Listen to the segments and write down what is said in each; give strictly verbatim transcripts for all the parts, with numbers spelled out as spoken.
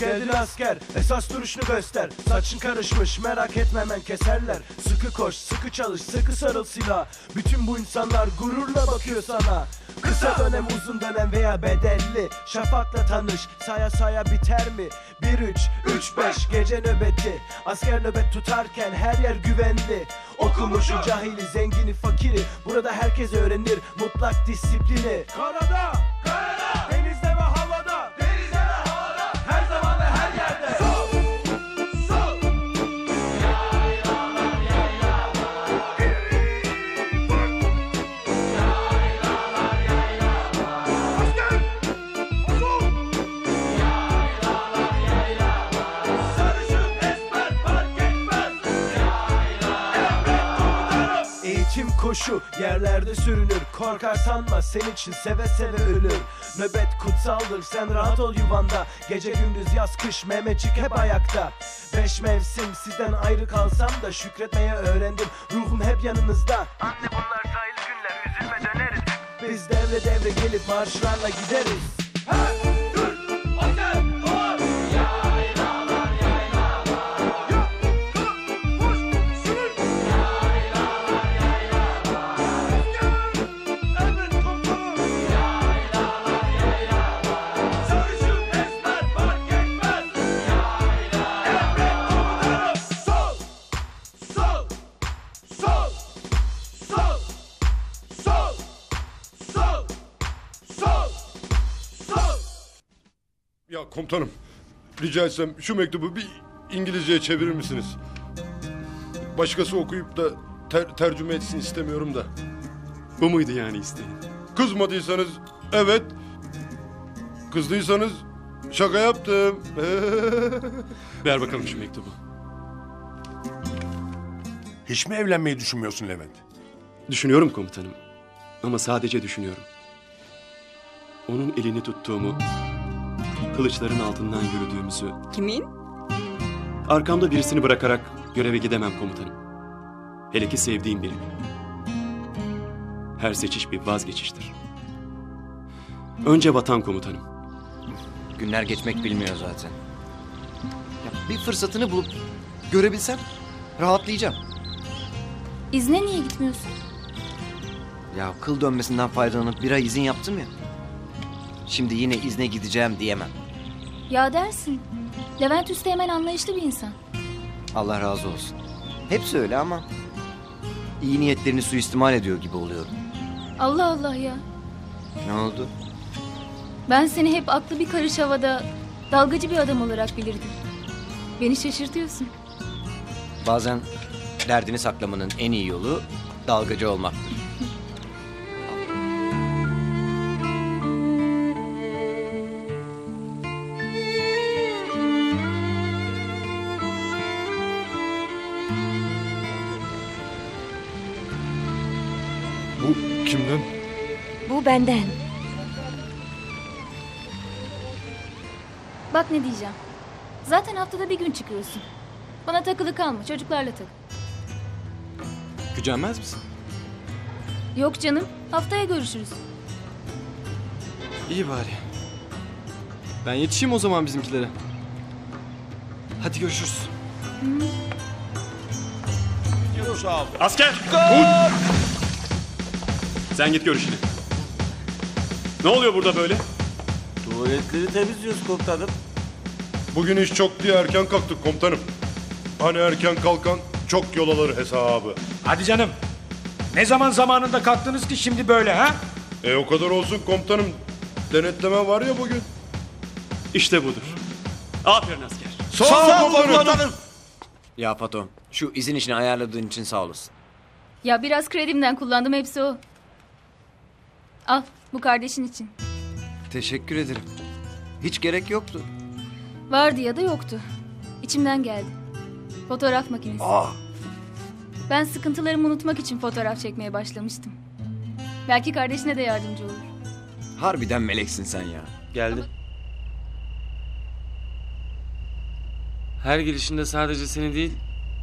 geldin asker, esas duruşunu göster. Saçın karışmış, merak etme hemen keserler. Sıkı koş, sıkı çalış, sıkı sarıl silah. Bütün bu insanlar gururla bakıyor sana. Kısa dönem, uzun dönem veya bedelli. Şafakla tanış, saya saya biter mi? Bir üç, üç beş gece nöbeti. Asker nöbet tutarken her yer güvenli. Okumuşu, cahili, zengini, fakiri. Burada herkes öğrenir mutlak disiplini. Karada, karada, denizde ve havada, denizde ve havada, her zaman ve her yerde. Sol, sol. Yaylalar, yaylalar. Yaylalar, yaylalar. Asker, sol. Yaylalar, yaylalar. Sarışın, esmer fark etmez. Yaylalar. Eğitim koşu, yerlerde sürünür. Korkar sanma, senin için seve seve ölür. Nöbet kutsaldır, sen rahat ol yuvanda. Gece gündüz yaz kış Mehmetçik hep ayakta. Beş mevsim sizden ayrı kalsam da şükretmeye öğrendim, ruhum hep yanınızda. Anne bunlar sayılı günler, üzülme döneriz. Biz devre devre gelip marşlarla gideriz. Hey, dur, asker, var. Yaylalar, yaylalar. Ya, kalk, koş, sürün. Yaylalar, yaylalar. Emret komutanım. Yaylalar, yaylalar. Sarışın, esmer fark etmez. Yaylalar, emret komutanım. Sol, sol, sol, sol, sol, sol, sol, sol. Ya komutanım, rica etsem şu mektubu bir İngilizceye çevirir misiniz? Başkası okuyup da ter- tercüme etsin istemiyorum da. Bu muydu yani isteğin? Kızmadıysanız evet, kızdıysanız şaka yaptım. Ver bakalım şu mektubu. Hiç mi evlenmeyi düşünmüyorsun Levent? Düşünüyorum komutanım. Ama sadece düşünüyorum. Onun elini tuttuğumu, kılıçların altından yürüdüğümüzü... Kimin? Arkamda birisini bırakarak göreve gidemem komutanım. Hele ki sevdiğim birini. Her seçiş bir vazgeçiştir. Önce vatan komutanım. Günler geçmek bilmiyor zaten. Ya bir fırsatını bulup görebilsem rahatlayacağım. İzne niye gitmiyorsun? Ya kıl dönmesinden faydalanıp bir ay izin yaptım ya. Şimdi yine izne gideceğim diyemem. Ya dersin. Levent Üsteğmen anlayışlı bir insan. Allah razı olsun. Hepsi öyle ama iyi niyetlerini suistimal ediyor gibi oluyorum. Allah Allah ya. Ne oldu? Ben seni hep aklı bir karış havada, dalgacı bir adam olarak bilirdim. Beni şaşırtıyorsun. Bazen derdini saklamanın en iyi yolu dalgacı olmaktır. Bu kimden? Bu benden. Bak ne diyeceğim. Zaten haftada bir gün çıkıyorsun. Bana takılı kalma, çocuklarla takıl. Gücenmez misin? Yok canım, haftaya görüşürüz. İyi bari. Ben yetişeyim o zaman bizimkilere. Hadi görüşürüz. Asker! Dur! Sen git görüşünü. Ne oluyor burada böyle? Tuvaletleri temizliyoruz komutanım. Bugün iş çok diye erken kalktık komutanım. Hani erken kalkan çok yol alır hesabı. Hadi canım. Ne zaman zamanında kalktınız ki şimdi böyle ha? E o kadar olsun komutanım. Denetleme var ya bugün. İşte budur. Aferin asker. Sağ ol komutanım. Ya Fato, şu izin işini ayarladığın için sağ olasın. Ya biraz kredimden kullandım, hepsi o. Al, bu kardeşin için. Teşekkür ederim. Hiç gerek yoktu. Vardı ya da yoktu. İçimden geldi. Fotoğraf makinesi. Aa, Ben sıkıntılarımı unutmak için fotoğraf çekmeye başlamıştım. Belki kardeşine de yardımcı olur. Harbiden meleksin sen ya. Geldim. Her gelişinde sadece seni değil,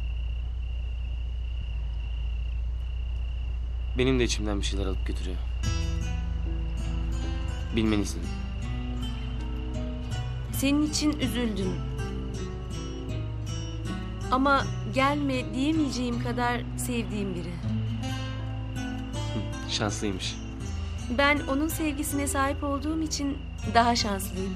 benim de içimden bir şeyler alıp götürüyor. Bilmeni istedim. Senin için üzüldüm. Ama gelme diyemeyeceğim kadar sevdiğim biri. Şanslıymış. Ben onun sevgisine sahip olduğum için daha şanslıyım.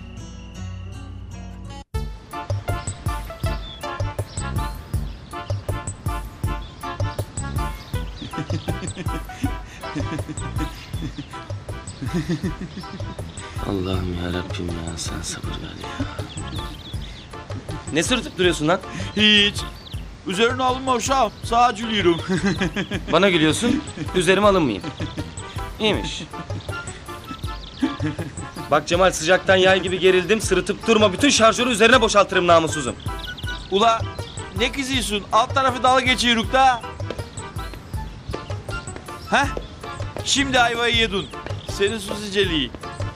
Allah'ım ya Rabbim ya, sen sabır ver ya. Ne sırıtıp duruyorsun lan? Hiç. Üzerine alınma uşağım. Sağa gülüyorum. Bana gülüyorsun, üzerime alınmayayım. İyiymiş. Bak Cemal, sıcaktan yay gibi gerildim. Sırıtıp durma, bütün şarjörü üzerine boşaltırım namussuzum. Ula ne kızıyorsun? Alt tarafı dalga geçiyoruz da. Heh. Şimdi ayvayı yedin. Senin Suziceliği.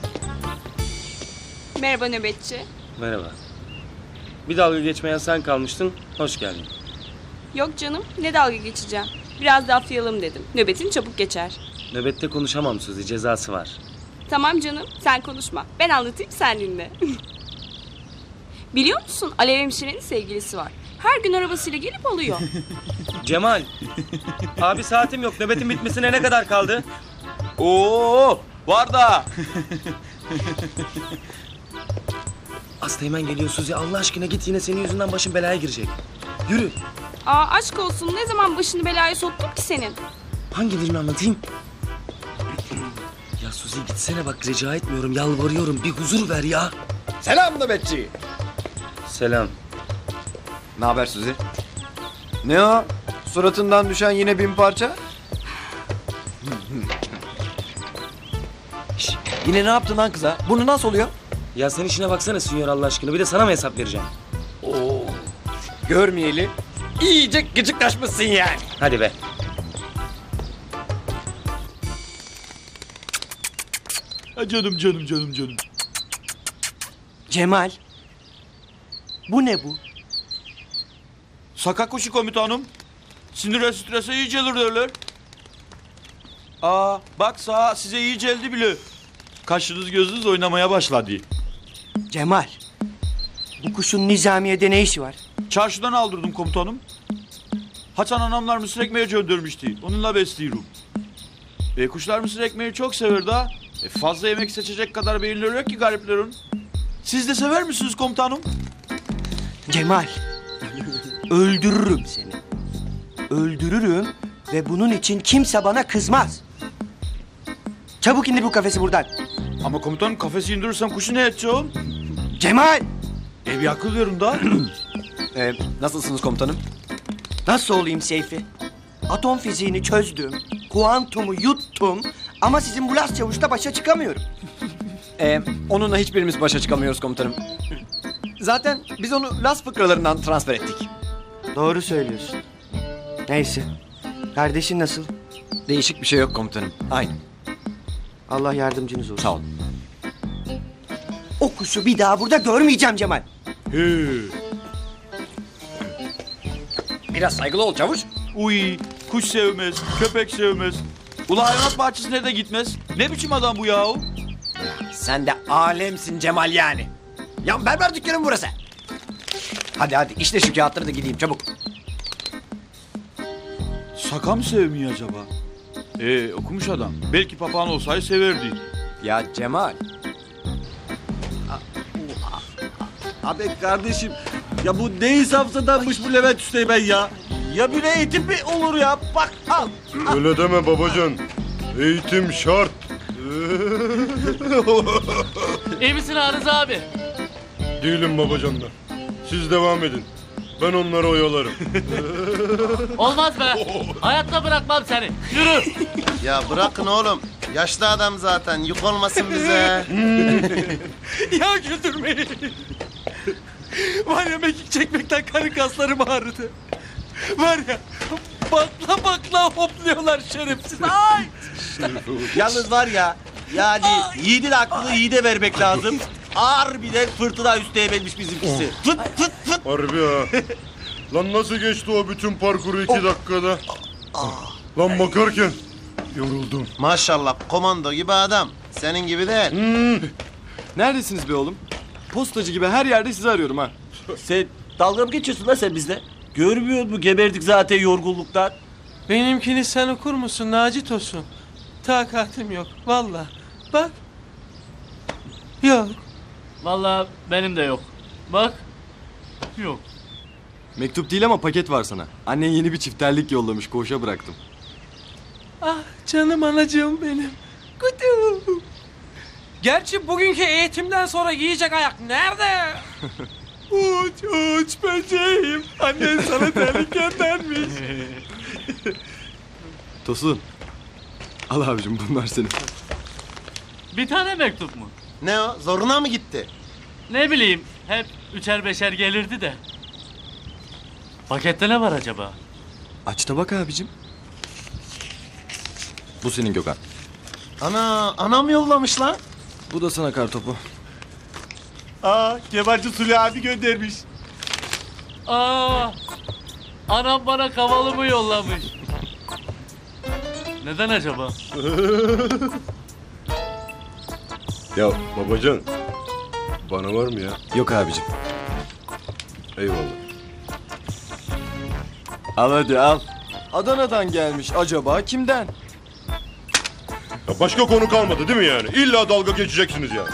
Merhaba nöbetçi. Merhaba. Bir dalga geçmeyen sen kalmıştın, hoş geldin. Yok canım, ne dalga geçeceğim. Biraz da afyalım dedim. Nöbetin çabuk geçer. Nöbette konuşamam Suzi, cezası var. Tamam canım, sen konuşma. Ben anlatayım, sen dinle. Biliyor musun, Alev hemşirenin sevgilisi var. Her gün arabasıyla gelip alıyor. Cemal, abi saatim yok, nöbetin bitmesine ne kadar kaldı? Oo, var da. Asteğmen geliyor Suzi, Allah aşkına git, yine senin yüzünden başın belaya girecek. Yürü. Aa, aşk olsun, ne zaman başını belaya soktum ki senin? Hangi birini anlatayım? Ya Suzi gitsene bak, rica etmiyorum, yalvarıyorum, bir huzur ver ya. Selam nöbetçi. Selam. Ne haber Suzi? Ne o? Suratından düşen yine bin parça? Şş, yine ne yaptın lan kıza? Burnu nasıl oluyor? Ya sen işine baksana Sünyor, Allah aşkına, bir de sana mı hesap vereceğim? Oo. Görmeyeli iyice gıcıklaşmışsın yani. Hadi be. Ha, canım canım canım canım. Cemal. Bu ne bu? Saka kuşu komutanım. Sinire strese iyi gelir derler. Aa bak sağa size iyi geldi bile. Kaşınız gözünüz oynamaya başladı. Cemal. Bu kuşun nizamiyede ne işi var? Çarşıdan aldırdım komutanım. Hasan anamlar mısır ekmeği göndermişti. Onunla besliyorum. E, kuşlar mısır ekmeği çok sever da. E, fazla yemek seçecek kadar beyinleri yok ki gariplerin. Siz de sever misiniz komutanım? Cemal. Öldürürüm seni. Öldürürüm ve bunun için kimse bana kızmaz. Çabuk indir bu kafesi buradan. Ama komutanım kafesi indirirsem kuşu ne edeceğim? Cemal. E bir akıl verin da. Ee, nasılsınız komutanım? Nasıl olayım Seyfi? Atom fiziğini çözdüm. Kuantumu yuttum. Ama sizin bu Las Çavuş'ta başa çıkamıyorum. Ee, onunla hiçbirimiz başa çıkamıyoruz komutanım. Zaten biz onu Las fıkralarından transfer ettik. Doğru söylüyorsun. Neyse. Kardeşin nasıl? Değişik bir şey yok komutanım. Aynı. Allah yardımcınız olsun. Sağ olun. O kuşu bir daha burada görmeyeceğim Cemal. He. Biraz saygılı ol çavuş. Uy, kuş sevmez, köpek sevmez. Ula hayvanat bahçesine de gitmez. Ne biçim adam bu yahu? Sen de alemsin Cemal yani. Ya berber dükkanı mı burası? Hadi hadi işte şu kağıtları da gideyim çabuk. Saka mı sevmiyor acaba? Ee, okumuş adam. Belki papağan olsaydı severdi. Ya Cemal. Abi kardeşim ya bu ne insafsızdanmış bu Levent Üsteğmen ya. Ya bir eğitim mi olur ya? Bak al. Öyle deme babacan. Eğitim şart. İyi misin Arıza abi? Değilim babacanlar. Siz devam edin. Ben onları oyalarım. Olmaz be. Hayatta bırakmam seni. Yürü. Ya bırakın oğlum. Yaşlı adam zaten. Yük olmasın bize. Ya güldürmeyin. Var ya mekik çekmekten karın kaslarım ağrıdı. Var ya bakla bakla hopluyorlar şerefsiz. Ay. Yalnız var ya yani yiğidin aklını yiğide vermek lazım. Ağır bir de fırtına Üsteğmen'miş bizimkisi. Fıt fıt fıt. Harbi ha. Lan nasıl geçti o bütün parkuru iki dakikada? Lan bakarken yoruldum. Maşallah komando gibi adam. Senin gibi değil. Neredesiniz be oğlum? Postacı gibi her yerde sizi arıyorum ha. Sen dalga mı geçiyorsun lan sen bizle? Görmüyor musun? Geberdik zaten yorgunluktan. Benimkini sen okur musun Naci Tosun? Takatim yok valla. Bak. Yok. Vallahi benim de yok. Bak. Yok. Mektup değil ama paket var sana. Annen yeni bir çifterlik yollamış. Koğuşa bıraktım. Ah canım anacığım benim. Kutu. Gerçi bugünkü eğitimden sonra yiyecek ayak nerede? Uç uç böceğim. Annen sana terlik göndermiş. Tosun. Al abicim bunlar senin. Bir tane mektup mu? Ne o? Zoruna mı gitti? Ne bileyim. Hep üçer beşer gelirdi de. Pakette ne var acaba? Aç da bak abicim. Bu senin Gökhan. Ana, anam yollamış lan. Bu da sana kartopu. Aa, Kemalci Suli abi göndermiş. Aa, anam bana kavalımı yollamış. Neden acaba? Ya babacan, bana var mı ya? Yok abicim. Eyvallah. Al hadi al. Adana'dan gelmiş. Acaba kimden? Ya başka konu kalmadı değil mi yani? İlla dalga geçeceksiniz yani.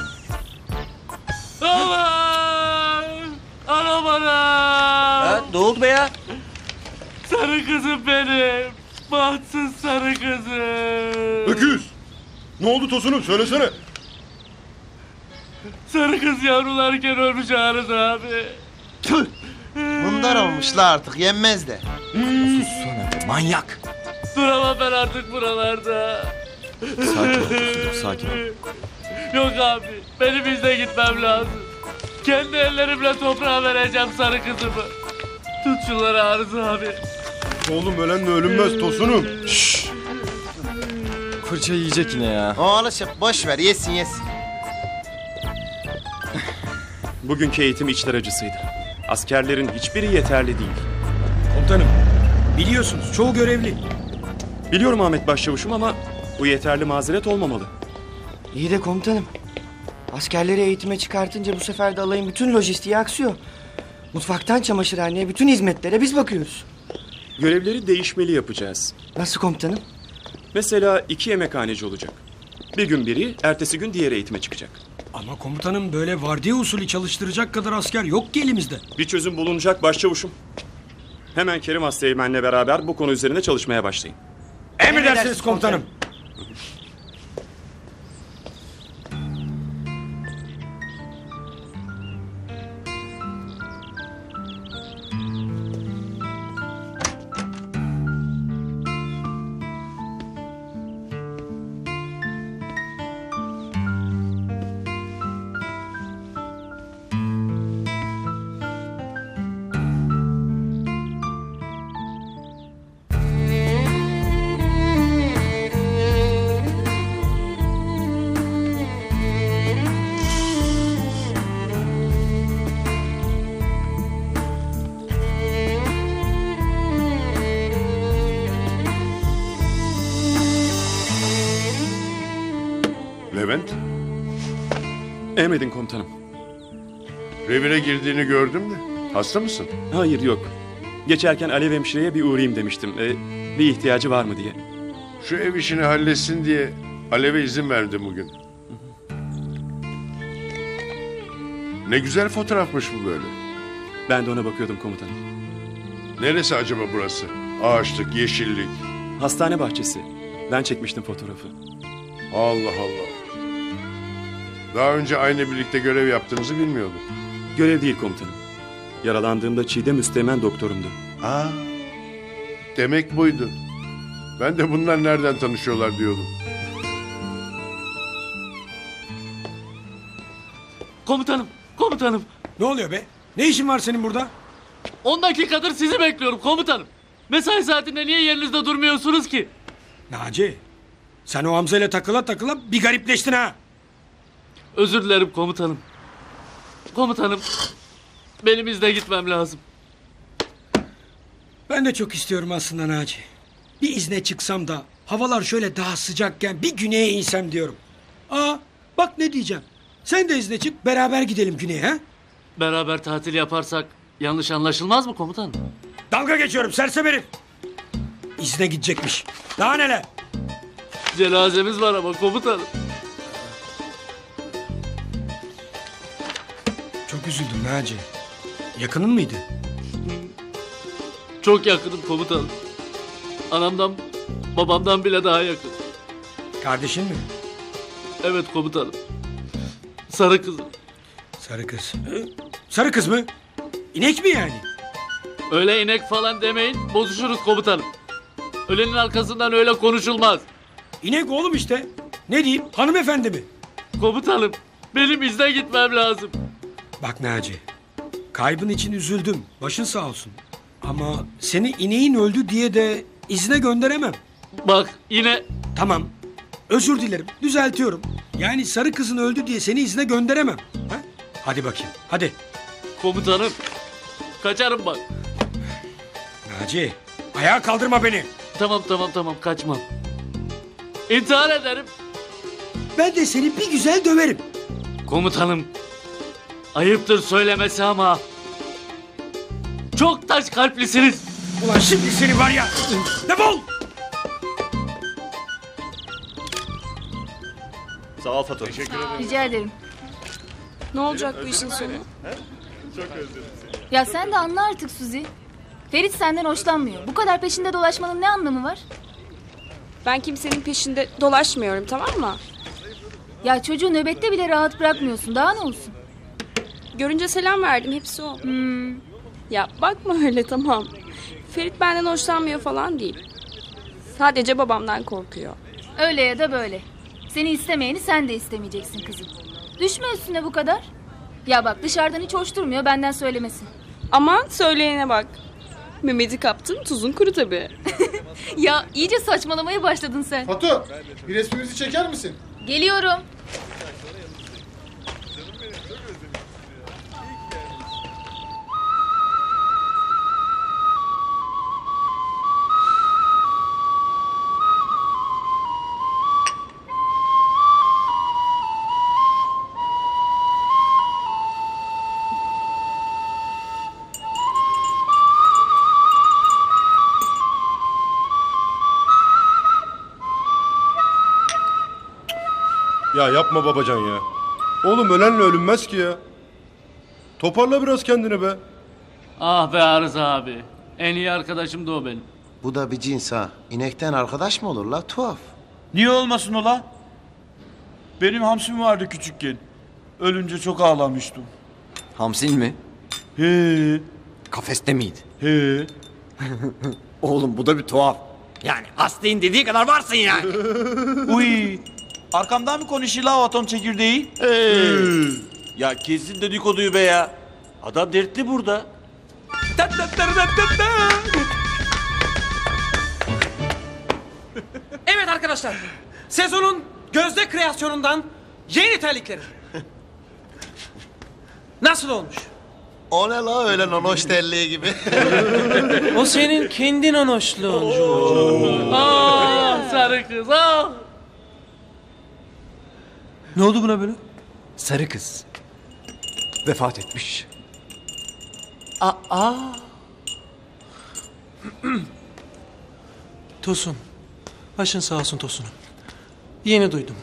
Allah! Anam anam! Ha, ne oldu be ya? Sarı kızım benim. Bahtsız sarı kızım. Öküz! Ne oldu Tosun'um söylesene. Sarı kız yavrularken ölmüş Arız abi. Tüh! Bunlar olmuşlar artık yenmez de. Sussana be manyak. Duramam ben artık buralarda. Sakin ol Tosun'um sakin ol. Yok abi benim izne gitmem lazım. Kendi ellerimle toprağa vereceğim sarı kızımı. Tut şunları Arız abi. Oğlum ölenle ölünmez Tosun'um. Şşş. Fırça yiyecek yine ya. O alışıp boş ver yesin yesin. Bugünkü eğitim içler acısıydı. Askerlerin hiçbiri yeterli değil. Komutanım, biliyorsunuz çoğu görevli. Biliyorum Ahmet Başçavuşum ama bu yeterli mazeret olmamalı. İyi de komutanım. Askerleri eğitime çıkartınca bu sefer de alayın bütün lojistiği aksıyor. Mutfaktan çamaşırhaneye bütün hizmetlere biz bakıyoruz. Görevleri değişmeli yapacağız. Nasıl komutanım? Mesela iki yemekhaneci olacak. Bir gün biri, ertesi gün diğeri eğitime çıkacak. Ama komutanım böyle vardiya usulü çalıştıracak kadar asker yok ki elimizde. Bir çözüm bulunacak Başçavuşum. Hemen Kerim Asteğmen'le beraber bu konu üzerinde çalışmaya başlayın. Emredersiniz komutanım. Levent, Emredin komutanım. Revire girdiğini gördüm de. Hasta mısın? Hayır yok. Geçerken Alev hemşireye bir uğrayayım demiştim. Ee, bir ihtiyacı var mı diye. Şu ev işini halletsin diye Alev'e izin verdim bugün. Ne güzel fotoğrafmış bu böyle. Ben de ona bakıyordum komutanım. Neresi acaba burası? Ağaçlık, yeşillik. Hastane bahçesi. Ben çekmiştim fotoğrafı. Allah Allah. Daha önce aynı birlikte görev yaptığınızı bilmiyordum. Görev değil komutanım. Yaralandığımda Çiğdem Üsteğmen doktorumdu. Aa, demek buydu. Ben de bunlar nereden tanışıyorlar diyordum. Komutanım, komutanım. Ne oluyor be? Ne işin var senin burada? On dakikadır sizi bekliyorum komutanım. Mesai saatinde niye yerinizde durmuyorsunuz ki? Naci, sen o Hamza ile takıla takıla bir garipleştin ha. Özür dilerim komutanım. Komutanım, benim izne gitmem lazım. Ben de çok istiyorum aslında Naci. Bir izne çıksam da havalar şöyle daha sıcakken bir güneye insem diyorum. Aa, bak ne diyeceğim. Sen de izne çık, beraber gidelim güneye ha? Beraber tatil yaparsak yanlış anlaşılmaz mı komutanım? Dalga geçiyorum sersem herif. İzne gidecekmiş. Daha neler? Cenazemiz var ama komutanım. Çok üzüldüm Naci. Yakının mıydı? Çok yakınım komutanım. Anamdan, babamdan bile daha yakın. Kardeşin mi? Evet komutanım. Sarı kızım. Sarı kız. Sarı kız mı? İnek mi yani? Öyle inek falan demeyin, bozuşuruz komutanım. Ölenin arkasından öyle konuşulmaz. İnek oğlum işte. Ne diyeyim, hanımefendi mi? Komutanım, benim izne gitmem lazım. Bak Naci, kaybın için üzüldüm. Başın sağ olsun. Ama seni ineğin öldü diye de izne gönderemem. Bak yine... Tamam, özür dilerim, düzeltiyorum. Yani sarı kızın öldü diye seni izne gönderemem. Ha? Hadi bakayım, hadi. Komutanım, kaçarım bak. Naci, ayağa kaldırma beni. Tamam tamam tamam, kaçmam. İntihar ederim. Ben de seni bir güzel döverim. Komutanım, ayıptır söylemesi ama... Çok taş kalplisiniz. Ulan şimdi seni var ya, defol! Sağ ol Fatoş. Teşekkür ederim. Rica ederim. Ne olacak bu işin sonu? Çok özledim seni. Ya sen de anla artık Suzi. Ferit senden hoşlanmıyor. Bu kadar peşinde dolaşmanın ne anlamı var? Ben kimsenin peşinde dolaşmıyorum, tamam mı? Ya çocuğu nöbette bile rahat bırakmıyorsun. Daha ne olsun? Görünce selam verdim, hepsi o. Hmm. Ya bakma öyle, tamam. Ferit benden hoşlanmıyor falan değil. Sadece babamdan korkuyor. Öyle ya da böyle. Seni istemeyeni sen de istemeyeceksin kızım. Düşme üstüne bu kadar. Ya bak dışarıdan hiç hoş durmuyor, benden söylemesin. Aman söyleyene bak. Mehmet'i kaptın, tuzun kuru tabii. Ya iyice saçmalamaya başladın sen. Fatu, bir resmimizi çeker misin? Geliyorum. Ya yapma babacan ya. Oğlum ölenle ölünmez ki ya. Toparla biraz kendini be. Ah be Arız abi. En iyi arkadaşım da o benim. Bu da bir cins ha. İnekten arkadaş mı olur la? Tuhaf. Niye olmasın ola? Benim hamsim vardı küçükken. Ölünce çok ağlamıştım. Hamsin mi? He. Kafeste miydi? He. Oğlum bu da bir tuhaf. Yani Aslı'nın dediği kadar varsın yani. Uy. Arkamdan mı konuşuyor la o atom çekirdeği? Hey. Ya kesin dedikoduyu be ya. Adam dertli burada. Evet arkadaşlar. Sezonun gözde kreasyonundan yeni terlikleri. Nasıl olmuş? O ne la öyle nonoş terliği gibi. O senin kendin onoşluğun. Ah sarı kız ah. Ne oldu buna böyle? Sarı kız. Vefat etmiş. Aa. Tosun. Başın sağ olsun Tosun'um. Yeni duydum.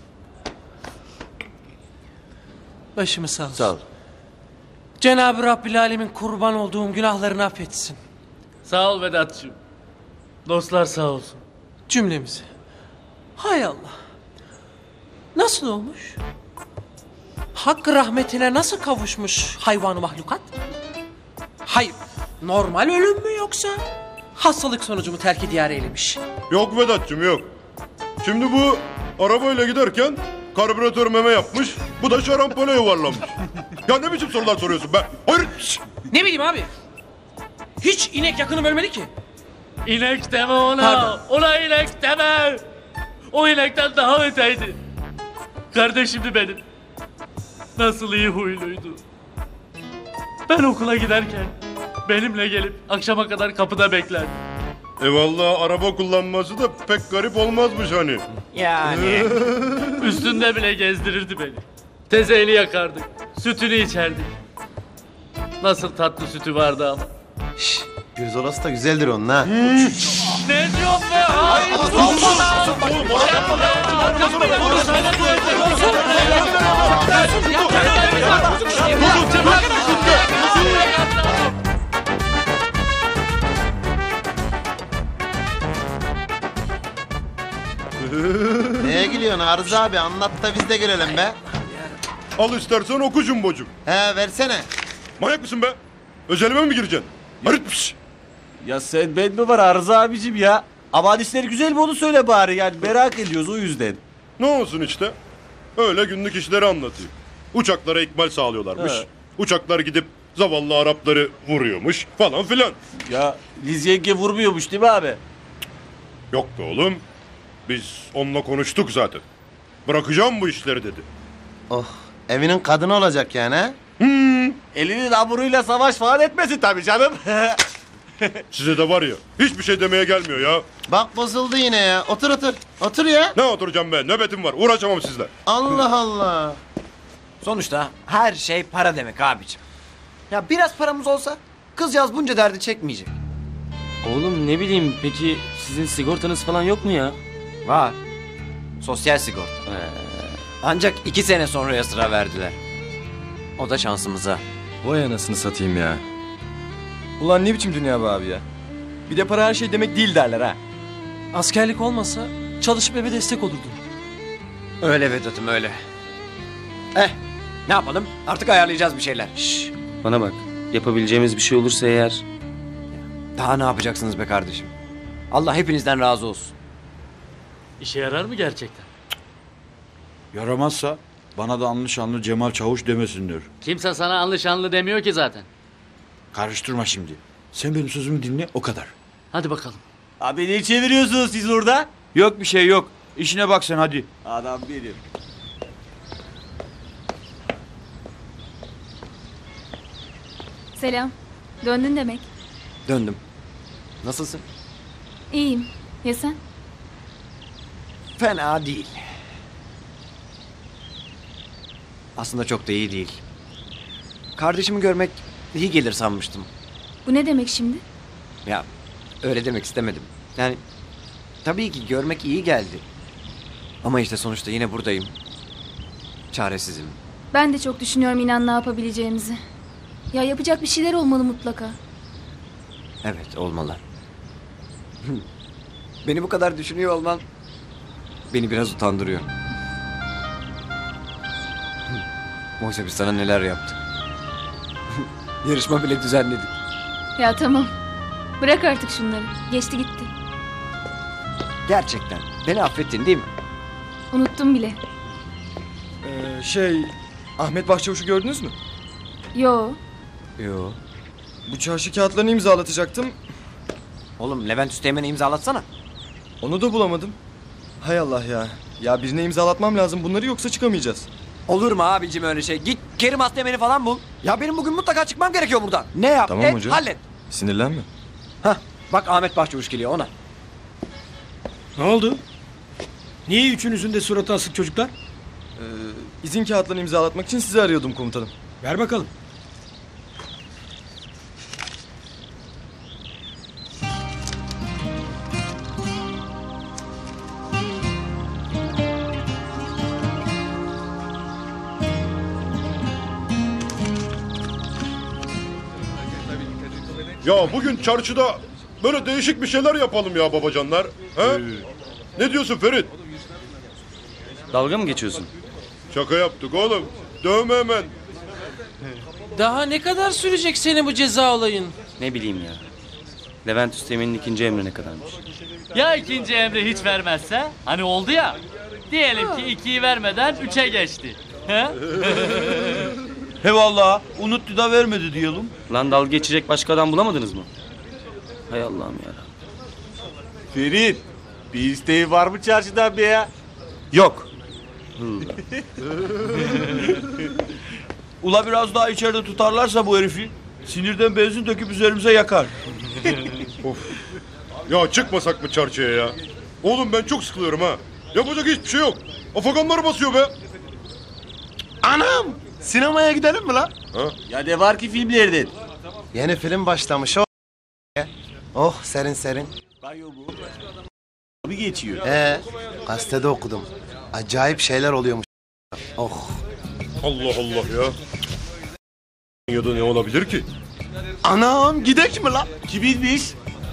Başımız sağ olsun. Sağ ol. Cenab-ı Rabbil Alemin kurban olduğum günahlarını affetsin. Sağ ol Vedat'cığım. Dostlar sağ olsun. Cümlemizi. Hay Allah. Nasıl olmuş? Hakkı rahmetine nasıl kavuşmuş hayvanı mahlukat? Hayır, normal ölüm mü yoksa hastalık sonucu mu terk-i diyar eylemiş? Yok Vedat'cığım yok. Şimdi bu arabayla giderken karbüratör meme yapmış. Bu da şarampole yuvarlanmış. Ya ne biçim sorular soruyorsun be? Hayır. Şişt. Ne bileyim abi. Hiç inek yakınım ölmedi ki. İnek deme ona. Pardon. Ona inek deme. O inekten daha öteydi. Kardeşimdi benim. Nasıl iyi huyluydu. Ben okula giderken benimle gelip akşama kadar kapıda beklerdi. E vallahi araba kullanması da pek garip olmazmış hani. Yani. Üstünde bile gezdirirdi beni. Tezeğini yakardık. Sütünü içerdik. Nasıl tatlı sütü vardı ama. Gürzolası da güzeldir onun ha. Ne diyorsun be? Hayır. Neye gülüyorsun Arıza abi? Anlat da biz de görelim be. Al istersen oku Jumbo'cum. He versene. Manyak mısın be? Özelime mi gireceksin? Haritmiş. Ya sen ben mi var Arıza abicim ya? Ama hadisleri güzel mi onu söyle bari yani merak ediyoruz o yüzden. Ne olsun işte. Öyle günlük işleri anlatayım. Uçaklara ikmal sağlıyorlarmış. He. Uçaklar gidip zavallı Arapları vuruyormuş falan filan. Ya Liz yenge vurmuyormuş değil mi abi? Yok be oğlum. Biz onunla konuştuk zaten. Bırakacağım bu işleri dedi. Oh, evinin kadını olacak yani ha? Hmm. Elinin hamuruyla savaş falan etmesin tabii canım. Size de var ya hiçbir şey demeye gelmiyor ya. Bak bozuldu yine ya. Otur otur. Otur ya. Ne oturacağım ben? Nöbetim var. Uğraşamam sizle. Allah Allah. Sonuçta her şey para demek abicim. Ya biraz paramız olsa kızcağız bunca derdi çekmeyecek. Oğlum ne bileyim peki sizin sigortanız falan yok mu ya? Var. Sosyal sigorta. Ancak iki sene sonraya sıra verdiler. O da şansımıza. Vay anasını satayım ya. Ulan ne biçim dünya be abi ya. Bir de para her şey demek değil derler ha. Askerlik olmasa çalışıp eve destek olurdun. Öyle Vedat'ım öyle. Eh ne yapalım artık ayarlayacağız bir şeyler. Şşş bana bak yapabileceğimiz bir şey olursa eğer. Daha ne yapacaksınız be kardeşim? Allah hepinizden razı olsun. İşe yarar mı gerçekten? Yaramazsa bana da anlı şanlı Cemal Çavuş demesinler. Kimse sana anlı şanlı demiyor ki zaten. Karıştırma şimdi. Sen benim sözümü dinle o kadar. Hadi bakalım. Abi ne çeviriyorsunuz siz orada? Yok bir şey yok. İşine bak sen hadi. Adam benim. Selam. Döndün demek. Döndüm. Nasılsın? İyiyim. Ya sen? Fena değil. Aslında çok da iyi değil. Kardeşimi görmek iyi gelir sanmıştım. Bu ne demek şimdi? Ya öyle demek istemedim. Yani tabii ki görmek iyi geldi. Ama işte sonuçta yine buradayım. Çaresizim. Ben de çok düşünüyorum inan ne yapabileceğimizi. Ya yapacak bir şeyler olmalı mutlaka. Evet olmalı. Beni bu kadar düşünüyor olman beni biraz utandırıyor. Oysa biz sana neler yaptık. Yarışma bile düzenledik. Ya tamam. Bırak artık şunları. Geçti gitti. Gerçekten beni affettin değil mi? Unuttum bile. Ee, şey Ahmet Başçavuş'u gördünüz mü? Yo. Yo. Bu çarşı kağıtlarını imzalatacaktım. Oğlum Levent Üsteğmen'e imzalatsana. Onu da bulamadım. Hay Allah ya. Ya birine imzalatmam lazım bunları yoksa çıkamayacağız. Olur mu abicim öyle şey? Git Kerim Asteğmen'i falan bul. Ya benim bugün mutlaka çıkmam gerekiyor buradan. Ne yap Tamam et hocam. hallet. Sinirlenme. Hah bak Ahmet Başçavuş geliyor ona. Ne oldu? Niye üçünüzün de suratı asık çocuklar? Ee, izin kağıtlarını imzalatmak için sizi arıyordum komutanım. Ver bakalım. Ya bugün çarşıda böyle değişik bir şeyler yapalım ya babacanlar. He? Ne diyorsun Ferit? Dalga mı geçiyorsun? Şaka yaptık oğlum. Dövme hemen. Daha ne kadar sürecek seni bu ceza olayın? Ne bileyim ya. Levent Üsteğmen'in ikinci emri ne kadarmış? Ya ikinci emri hiç vermezse? Hani oldu ya. Diyelim ki ikiyi vermeden üçe geçti. He? He vallahi unuttu da vermedi diyelim. Lan dalga geçecek başka adam bulamadınız mı? Hay Allah'ım ya. Ferit bir isteği var mı çarşıdan bir ya? Yok. Ula biraz daha içeride tutarlarsa bu herifi sinirden benzin döküp üzerimize yakar. Of. Ya çıkmasak mı çarşıya ya? Oğlum ben çok sıkılıyorum ha. Yapacak hiçbir şey yok. Afaganlar basıyor be. Anam! Sinemaya gidelim mi lan? Ha? Ya de var ki filmlerden. Yeni film başlamış o. Oh serin serin. Bir geçiyor. Ee, gazetede okudum. Acayip şeyler oluyormuş. Oh. Allah Allah ya. Ya da ne olabilir ki? Anam gidek mi lan? Kiminmiş?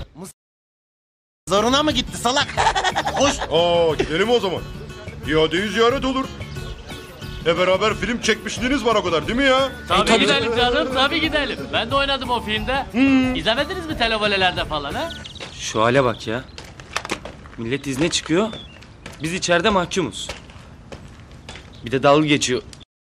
Zoruna mı gitti salak? Koş. Aa gidelim o zaman. İadeyi ziyaret olur. E beraber film çekmişliğiniz var o kadar değil mi ya? Tabii, E, tabii. gidelim canım, tabii gidelim. Ben de oynadım o filmde. Hmm. İzlemediniz mi televolelerde falan ha? Şu hale bak ya. Millet izne çıkıyor. Biz içeride mahkumuz. Bir de dalga geçiyor.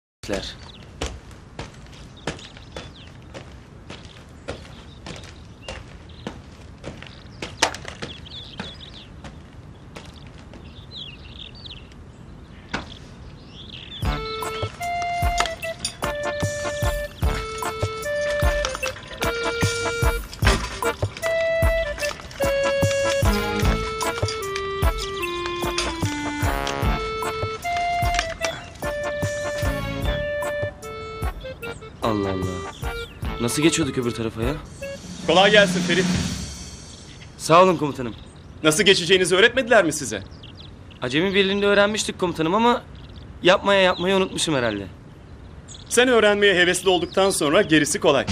Allah Allah. Nasıl geçiyorduk öbür tarafa ya? Kolay gelsin Ferit. Sağ olun komutanım. Nasıl geçeceğinizi öğretmediler mi size? Acemi Birliği'nde öğrenmiştik komutanım ama yapmaya yapmayı unutmuşum herhalde. Sen öğrenmeye hevesli olduktan sonra gerisi kolay.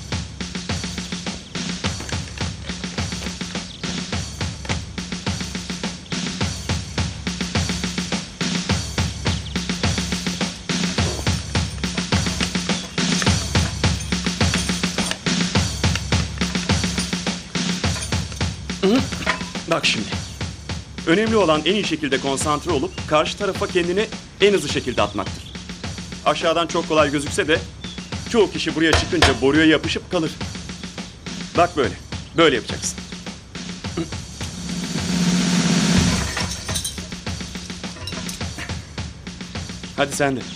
Bak şimdi. Önemli olan en iyi şekilde konsantre olup karşı tarafa kendini en hızlı şekilde atmaktır. Aşağıdan çok kolay gözükse de çoğu kişi buraya çıkınca boruya yapışıp kalır. Bak böyle. Böyle yapacaksın. Hadi sen de.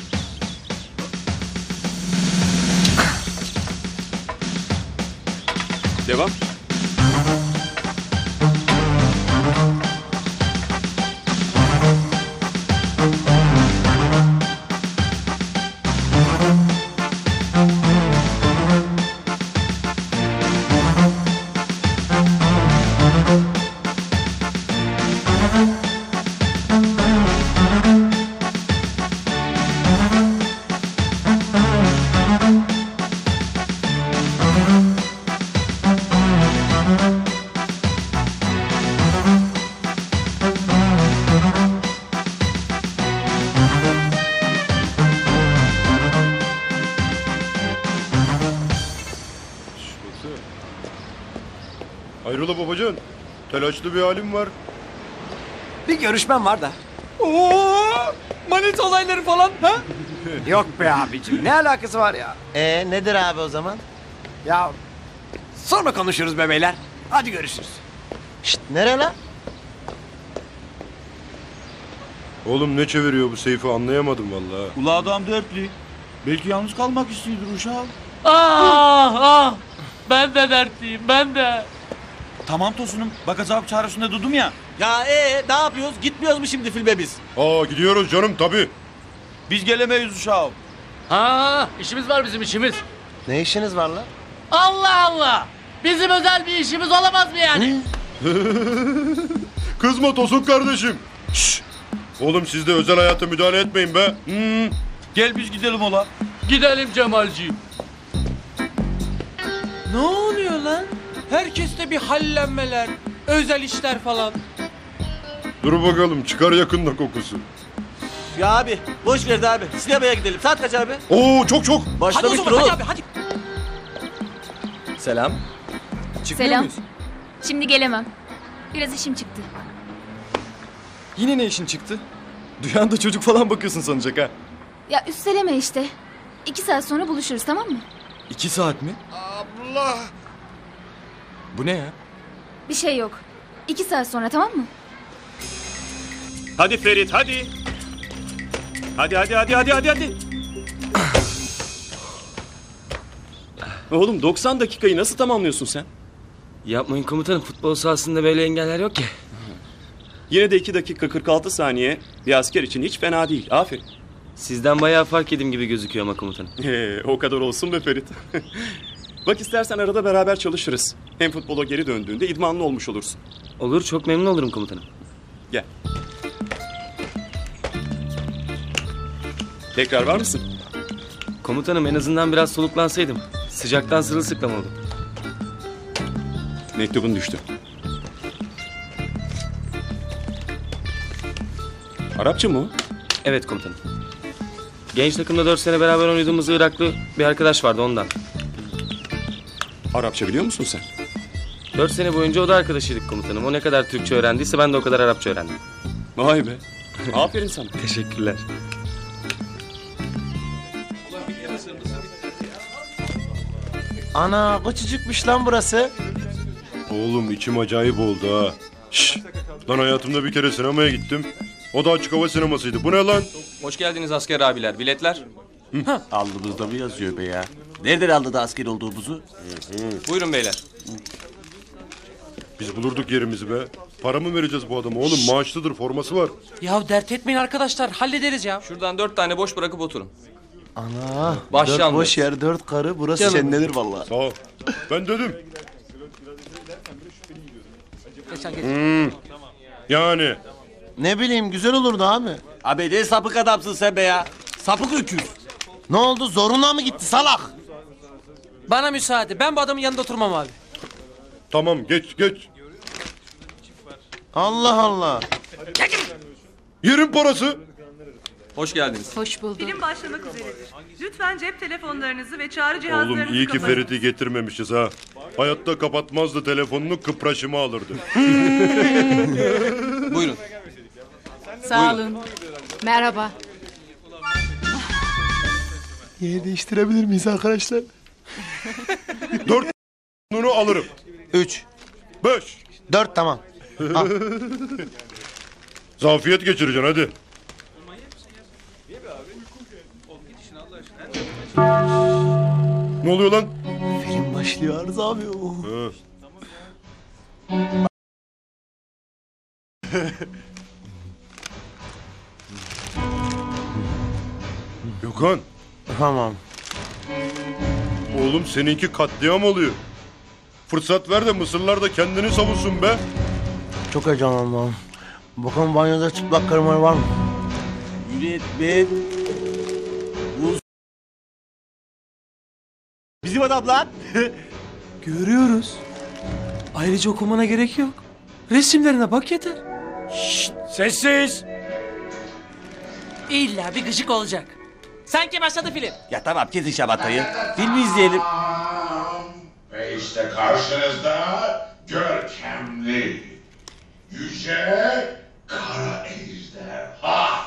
Devam. Hayrola babacan? Telaşlı bir halim var. Bir görüşmem var da. Oo! Manit olayları falan ha? Yok be abicim, ne alakası var ya? Ee nedir abi o zaman? Ya sonra konuşuruz be beyler. Hadi görüşürüz. Şşt nere lan? Oğlum ne çeviriyor bu Seyfi anlayamadım vallahi. Ula adam dertli. Belki yalnız kalmak istiyordur uşağım. Ah ah! Ben de dertliyim, ben de. Tamam Tosun'um. Bakacağım çaresinde durdum ya. Ya ee ne yapıyoruz? Gitmiyoruz mu şimdi filme biz? Aa gidiyoruz canım tabii. Biz gelemeyiz uşağım. Ha, işimiz var bizim işimiz. Ne işiniz var lan? Allah Allah! Bizim özel bir işimiz olamaz mı yani? Kızma Tosun kardeşim. Şşş. Oğlum siz de özel hayata müdahale etmeyin be. Hmm. Gel biz gidelim ola. Gidelim Cemalciğim. Ne oluyor lan? Herkeste bir hallenmeler, özel işler falan. Dur bakalım çıkar yakında kokusu. Ya abi boş ver de abi. Sinemaya gidelim. Saat kaç abi? Oo çok çok. Başlamıştır oğlum. Hadi abi hadi. Selam. Çıkmıyor Selam. muyuz? Şimdi gelemem. Biraz işim çıktı. Yine ne işin çıktı? Duyan da çocuk falan bakıyorsun sanacak ha. Ya üsteleme işte. İki saat sonra buluşuruz tamam mı? İki saat mi? Abla. Bu ne ya? Bir şey yok. İki saat sonra tamam mı? Hadi Ferit hadi. Hadi hadi hadi hadi hadi hadi. Oğlum doksan dakikayı nasıl tamamlıyorsun sen? Yapmayın komutanım, futbol sahasında böyle engeller yok ki. Yine de iki dakika kırk altı saniye bir asker için hiç fena değil. Aferin. Sizden bayağı fark edim gibi gözüküyor ama komutanım. Ee, o kadar olsun be Ferit. Bak istersen arada beraber çalışırız. Hem futbola geri döndüğünde idmanlı olmuş olursun. Olur, çok memnun olurum komutanım. Gel. Tekrar var mısın? Komutanım en azından biraz soluklansaydım. Sıcaktan sırılsıklam oldum. Mektubun düştü. Arapça mı o? Evet komutanım. Genç takımda dört sene beraber oynadığımız Iraklı bir arkadaş vardı ondan. Arapça biliyor musun sen? Dört sene boyunca o da arkadaşıydık komutanım. O ne kadar Türkçe öğrendiyse ben de o kadar Arapça öğrendim. Vay be. Aferin sana. Teşekkürler. Ana küçücükmüş lan burası. Oğlum içim acayip oldu ha. Şşş. Lan hayatımda bir kere sinemaya gittim. O da açık hava sinemasıydı. Bu ne lan? Hoş geldiniz asker abiler. Biletler? Alnımızda mı yazıyor be ya? Nereden aldı da asker olduğumuzu? Buyurun beyler. Biz bulurduk yerimizi be. Para mı vereceğiz bu adama oğlum? Maaşlıdır, forması var. Ya dert etmeyin arkadaşlar, hallederiz ya. Şuradan dört tane boş bırakıp oturun. Ana. Başlı dört anlayın. boş yer, dört karı. Burası Canım. sendedir vallahi. Sağ ol. Ben dedim. Geçen geç. Hmm. Yani. Ne bileyim güzel olurdu abi. Abi ne sapık adamsın sen be ya. Sapık öküz. Ne oldu? Zoruna mı gitti salak? Bana müsaade, ben bu adamın yanında oturmam abi. Tamam geç geç. Allah Allah. Yerin parası. Hoş geldiniz. Hoş bulduk. Film başlamak üzeredir. Lütfen cep telefonlarınızı ve çağrı cihazlarınızı Oğlum iyi ki kapatın. Ferit'i getirmemişiz ha. Hayatta kapatmazdı telefonunu, kıpraşımı alırdı. Buyurun. Sağ olun. Merhaba. Yer değiştirebilir miyiz arkadaşlar? Dört bunu alırım. Üç. Beş. Dört tamam. Al. Zafiyet geçireceksin hadi. Ne oluyor lan? Film başlıyor Arız abi. Oh. Gökhan. Tamam. Oğlum seninki katliam oluyor. Fırsat ver de Mısırlar da kendini savunsun be. Çok heyecanlandım. Bakalım banyoda çıplak karılar var mı? Yönetmen. Rus. Bizim adam lan. Görüyoruz. Ayrıca okumana gerek yok. Resimlerine bak yeter. Şşt, sessiz. İlla bir gıcık olacak. Sanki başladı film. Ya tamam kesin şabatayı. Filmi izleyelim. Ve işte karşınızda görkemli, yüce, kara ejderha.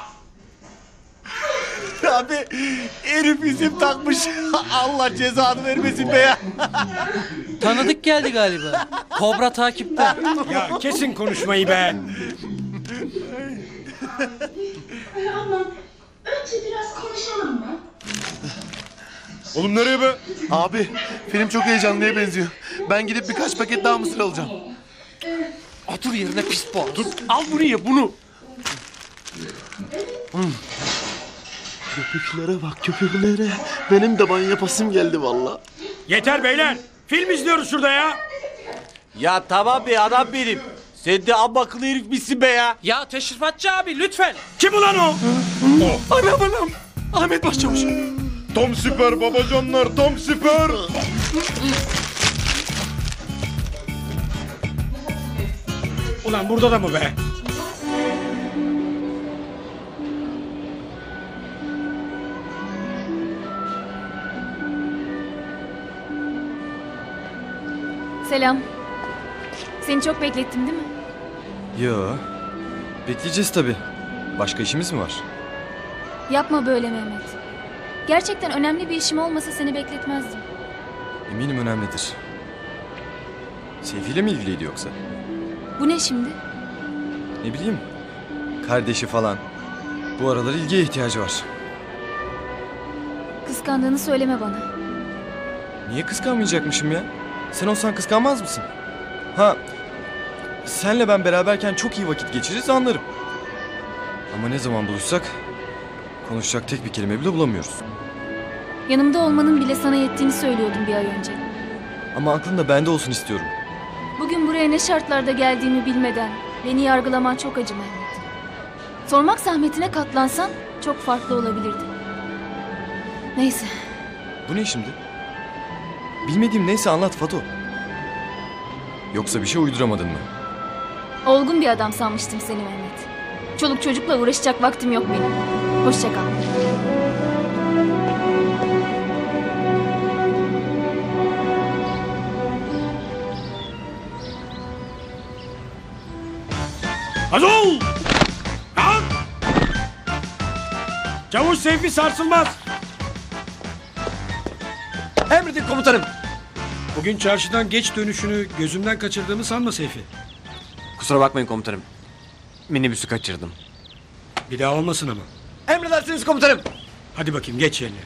Abi herif isim takmış. Allah cezanı vermesin be ya. Tanıdık geldi galiba. Kobra takipte. Ya kesin konuşmayı be. Ama önce biraz konuşalım mı? Oğlum nereye be? Abi film çok heyecanlıya benziyor. Ben gidip birkaç paket daha mısır alacağım. Otur yerine pis boğaz. Dur, al bunu ye bunu. Hmm. Köpüklere bak köpüklere. Benim de banyo yapasım geldi valla. Yeter beyler. Film izliyoruz şurada ya. Ya tamam be adam benim. Sen de amma akıllı herif misin be ya? Ya teşrifatçı abi lütfen. Kim ulan o? Oh. Anam anam. Ahmet Başçavuş. Tam siper babacanlar, tam siper. Ulan burada da mı be? Selam. Seni çok beklettim değil mi? Yo. Bekleyeceğiz tabii. Başka işimiz mi var? Yapma böyle Mehmet. Gerçekten önemli bir işim olmasa seni bekletmezdim. Eminim önemlidir. Seyfi'yle mi ilgiliydi yoksa? Bu ne şimdi? Ne bileyim. Kardeşi falan. Bu aralar ilgiye ihtiyacı var. Kıskandığını söyleme bana. Niye kıskanmayacakmışım ya? Sen olsan kıskanmaz mısın? Ha, senle ben beraberken çok iyi vakit geçiririz anlarım. Ama ne zaman buluşsak Konuşacak tek bir kelime bile bulamıyoruz. Yanımda olmanın bile sana yettiğini söylüyordum bir ay önce. Ama aklın da bende olsun istiyorum. Bugün buraya ne şartlarda geldiğimi bilmeden beni yargılaman çok acı Mehmet. Sormak zahmetine katlansan çok farklı olabilirdi. Neyse. Bu ne şimdi? Bilmediğim neyse anlat Fato. Yoksa bir şey uyduramadın mı? Olgun bir adam sanmıştım seni Mehmet. Çoluk çocukla uğraşacak vaktim yok benim. Hoşça kal. Hazol! Kalk! Çavuş Seyfi Sarsılmaz. Emredin komutanım. Bugün çarşıdan geç dönüşünü gözümden kaçırdığımı sanma Seyfi. Kusura bakmayın komutanım. Minibüsü kaçırdım. Bir daha olmasın ama. Emredersiniz komutanım. Hadi bakayım geç yerine.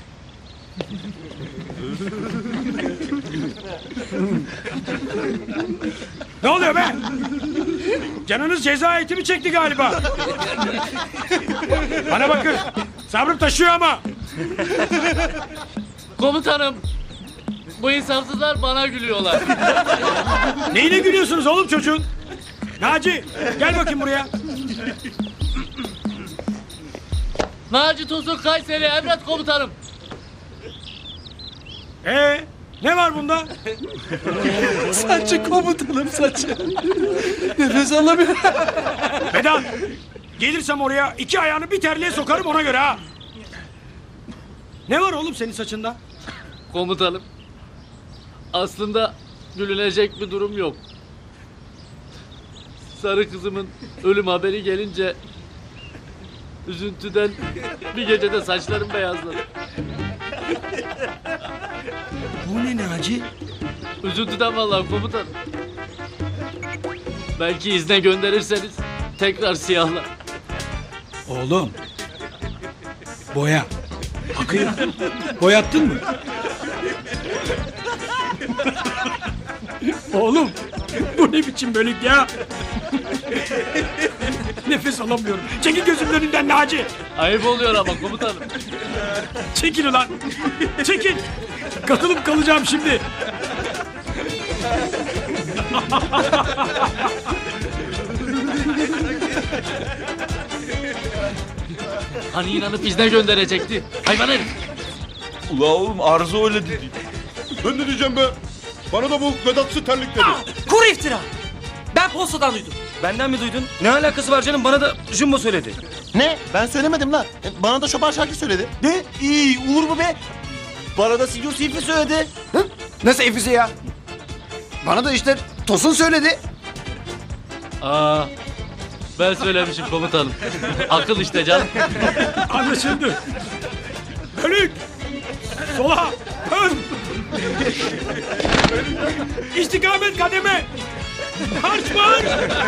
Ne oluyor be? Canınız ceza eti mi çekti galiba? Bana bakın. Sabrım taşıyor ama. Komutanım. Bu insafsızlar bana gülüyorlar. Neyine gülüyorsunuz oğlum çocuğun? Naci gel bakayım buraya. Naci Tosun Kayseri Emret komutanım. Ee, ne var bunda? Saçı komutanım saçı. Nefes alamıyorum. Vedat, gelirsem oraya iki ayağını bir terliğe sokarım ona göre ha. Ne var oğlum senin saçında? Komutanım. Aslında gülünecek bir durum yok. Sarı kızımın ölüm haberi gelince üzüntüden bir gecede saçlarım beyazladı. Bu ne Naci? Üzüntüden vallahi komutanım. Belki izne gönderirseniz tekrar siyahlar. Oğlum. Boya. Bakayım. Boyattın mı? Oğlum. Bu ne biçim bölük ya? Nefes alamıyorum. Çekil gözümün önünden Naci. Ayıp oluyor ama komutanım. Çekil ulan. Çekil. Katılıp kalacağım şimdi. Hani inanıp izne gönderecekti. Hayvan herif. Ula oğlum Arzu öyle dedi. Ben ne diyeceğim be? Bana da bu Vedat'sı terlik dedi. Kuru iftira. Ben postadan duydum. Benden mi duydun? Ne alakası var canım? Bana da Jumbo söyledi. Ne? Ben söylemedim lan. E, Bana da Şoban Şakir söyledi. Ne? İyi Uğur mu be? Bana da Sinyor Seyfi söyledi. Hı? Ne Seyfi'si ya? Bana da işte Tosun söyledi. Aa, ben söylemişim komutanım. Akıl işte canım. Anlaşıldı. Bölük. Sola. Ön. İstikamet kademe. Marş marş.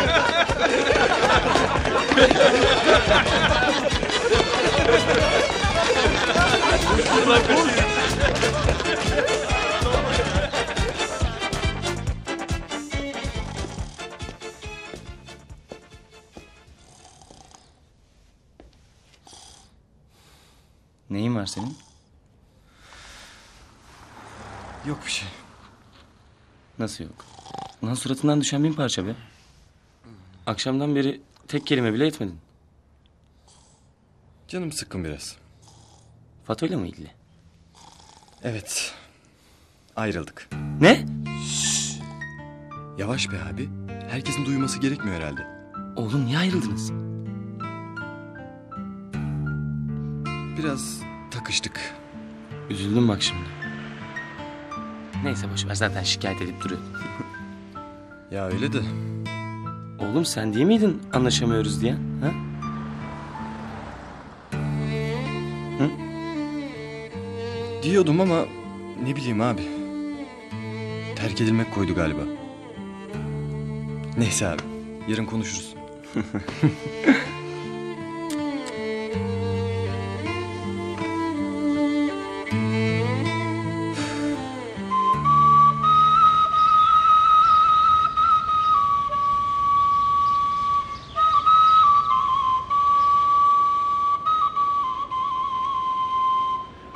Neyin var senin? Yok bir şey. Nasıl yok? Lan suratından düşen bin parça be. Akşamdan beri tek kelime bile etmedin. Canım sıkkın biraz. Fatoyla mı ilgili? Evet. Ayrıldık. Ne? Şşş. Yavaş be abi. Herkesin duyması gerekmiyor herhalde. Oğlum niye ayrıldınız? Biraz takıştık. Üzüldüm bak şimdi. Neyse boş ver, zaten şikayet edip duruyor. Ya öyle de. Oğlum sen değil miydin anlaşamıyoruz diye? Ha? Hı? Diyordum ama ne bileyim abi. Terk edilmek koydu galiba. Neyse abi. Yarın konuşuruz.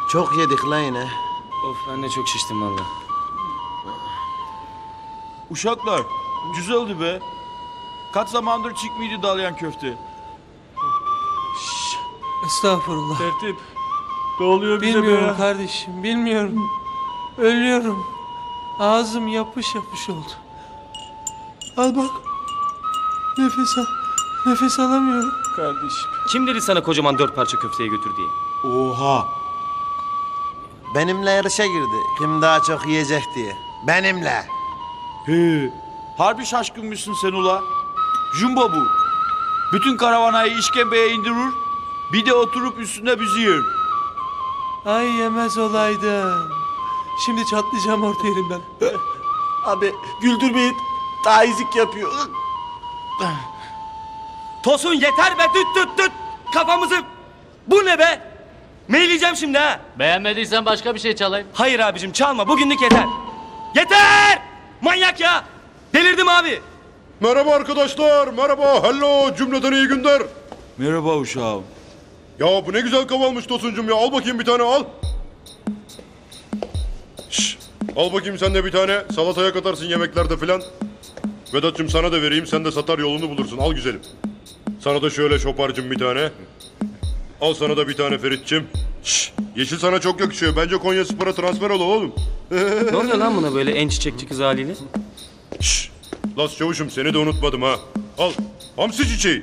Çok yedik lan yine. Of ben de çok şiştim valla. Uşaklar, güzeldi be. Kaç zamandır çıkmıyordu dalayan köfte. Estağfurullah. Tertip. Ne oluyor bize be Bilmiyorum ya? kardeşim, bilmiyorum. Ölüyorum. Ağzım yapış yapış oldu. Al bak. Nefes al. Nefes alamıyorum. Kardeşim. Kim dedi sana kocaman dört parça köfteye götür diye? Oha. Benimle yarışa girdi. Kim daha çok yiyecek diye. Benimle. He. Harbi şaşkınmışsın sen ula. Jumbo bu. Bütün karavanayı işkembeye indirir. Bir de oturup üstünde bizi yer. Ay yemez olaydım. Şimdi çatlayacağım orta yerimden. Abi güldürmeyin. Taizlik yapıyor. Tosun yeter be tüt tüt tüt. Kafamızı. Bu ne be? Meyleyeceğim şimdi ha. Beğenmediysen başka bir şey çalayım. Hayır abicim çalma bugünlük yeter. Yeter! Manyak ya. Delirdim abi. Merhaba arkadaşlar, merhaba, hello, cümleten iyi günler. Merhaba uşağım. Ya bu ne güzel kavalmış Tosuncum ya, al bakayım bir tane al. Şş, al bakayım sen de bir tane, salataya katarsın yemeklerde filan. Vedat'cığım sana da vereyim, sen de satar yolunu bulursun, al güzelim. Sana da şöyle şoparcım bir tane. Al sana da bir tane Ferit'cim. Şş, yeşil sana çok yakışıyor, bence Konyaspor'a transfer ol oğlum. Ne oluyor lan buna böyle en çiçekçi kız haliyle? Şş, Las çavuşum seni de unutmadım ha. Al, hamsi çiçeği.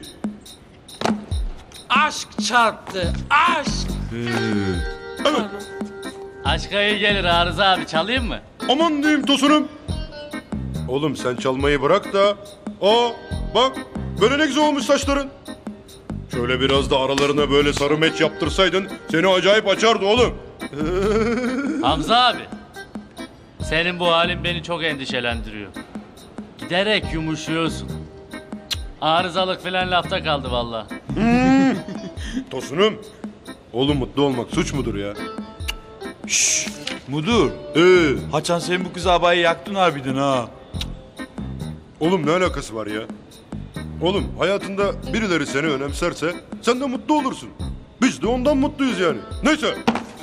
Aşk çarptı. Aşk. Evet. Aşka iyi gelir Arıza abi, çalayım mı? Aman diyeyim Tosunum. Oğlum sen çalmayı bırak da. Aa bak böyle ne güzel olmuş saçların. Şöyle biraz da aralarına böyle sarı meç yaptırsaydın seni acayip açardı oğlum. Hamza abi. Senin bu halin beni çok endişelendiriyor. Giderek yumuşuyorsun. Cık, arızalık filan lafta kaldı valla. Tosunum. Oğlum mutlu olmak suç mudur ya? Şşş. Mudur. Ee, Haçan sen bu kız abayı yaktın harbiden ha. oğlum ne alakası var ya? Oğlum hayatında birileri seni önemserse sen de mutlu olursun. Biz de ondan mutluyuz yani. Neyse.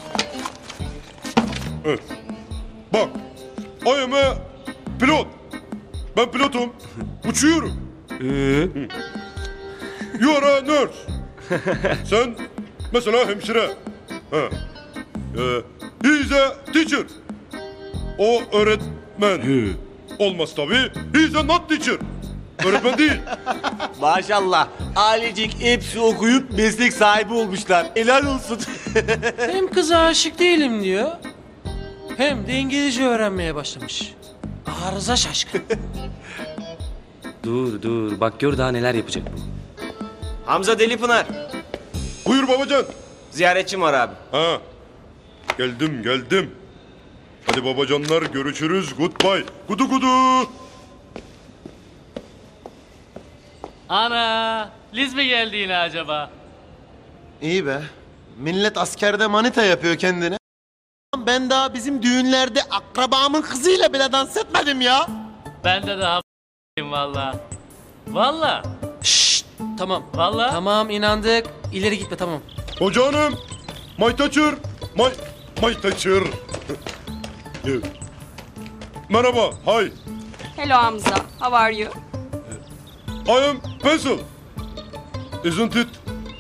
Evet. Bak. I am a pilot. Ben pilotum. Uçuyorum. Ee? You are a nurse. Sen mesela hemşire. Ha. Ee, he is a teacher. O öğretmen. Olmaz tabii. He is a not teacher. Öğretmen değil. Maşallah. Ailecik hepsi okuyup meslek sahibi olmuşlar. Helal olsun. Hem kıza aşık değilim diyor. Hem de İngilizce öğrenmeye başlamış. Arıza şaşkın. Dur dur bak gör daha neler yapacak bu. Hamza Delipınar. Buyur babacan. Ziyaretçim var abi. Ha. Geldim geldim. Hadi babacanlar görüşürüz. Goodbye. Kudu kudu. Ana, Liz mi geldi yine acaba? İyi be. Millet askerde manita yapıyor kendine. Ben daha bizim düğünlerde akrabamın kızıyla bile dans etmedim ya. Ben de daha valla. Valla. Şşt, tamam. Valla. Tamam inandık. İleri gitme tamam. Hocanım. My teacher. My, my teacher. Merhaba. Hi. Hello Hamza. How are you? I am pencil. Isn't it?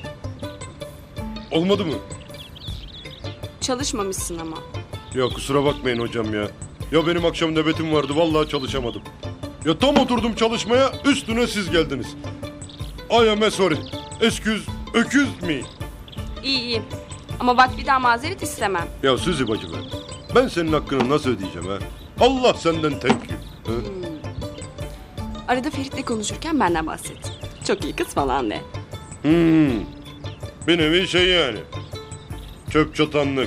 Olmadı mı? Çalışmamışsın ama. Ya kusura bakmayın hocam ya. Ya benim akşam nöbetim vardı vallahi çalışamadım. Ya tam oturdum çalışmaya üstüne siz geldiniz. I am sorry. Excuse, öküz mi? İyi iyi. Ama bak bir daha mazeret istemem. Ya Suzi bacı be. Ben senin hakkını nasıl ödeyeceğim ha? Allah senden thank you. Ha? Arada Ferit'le konuşurken benden bahset. Çok iyi kız falan de. Hmm. Bir nevi şey yani. Çöp çatanlık.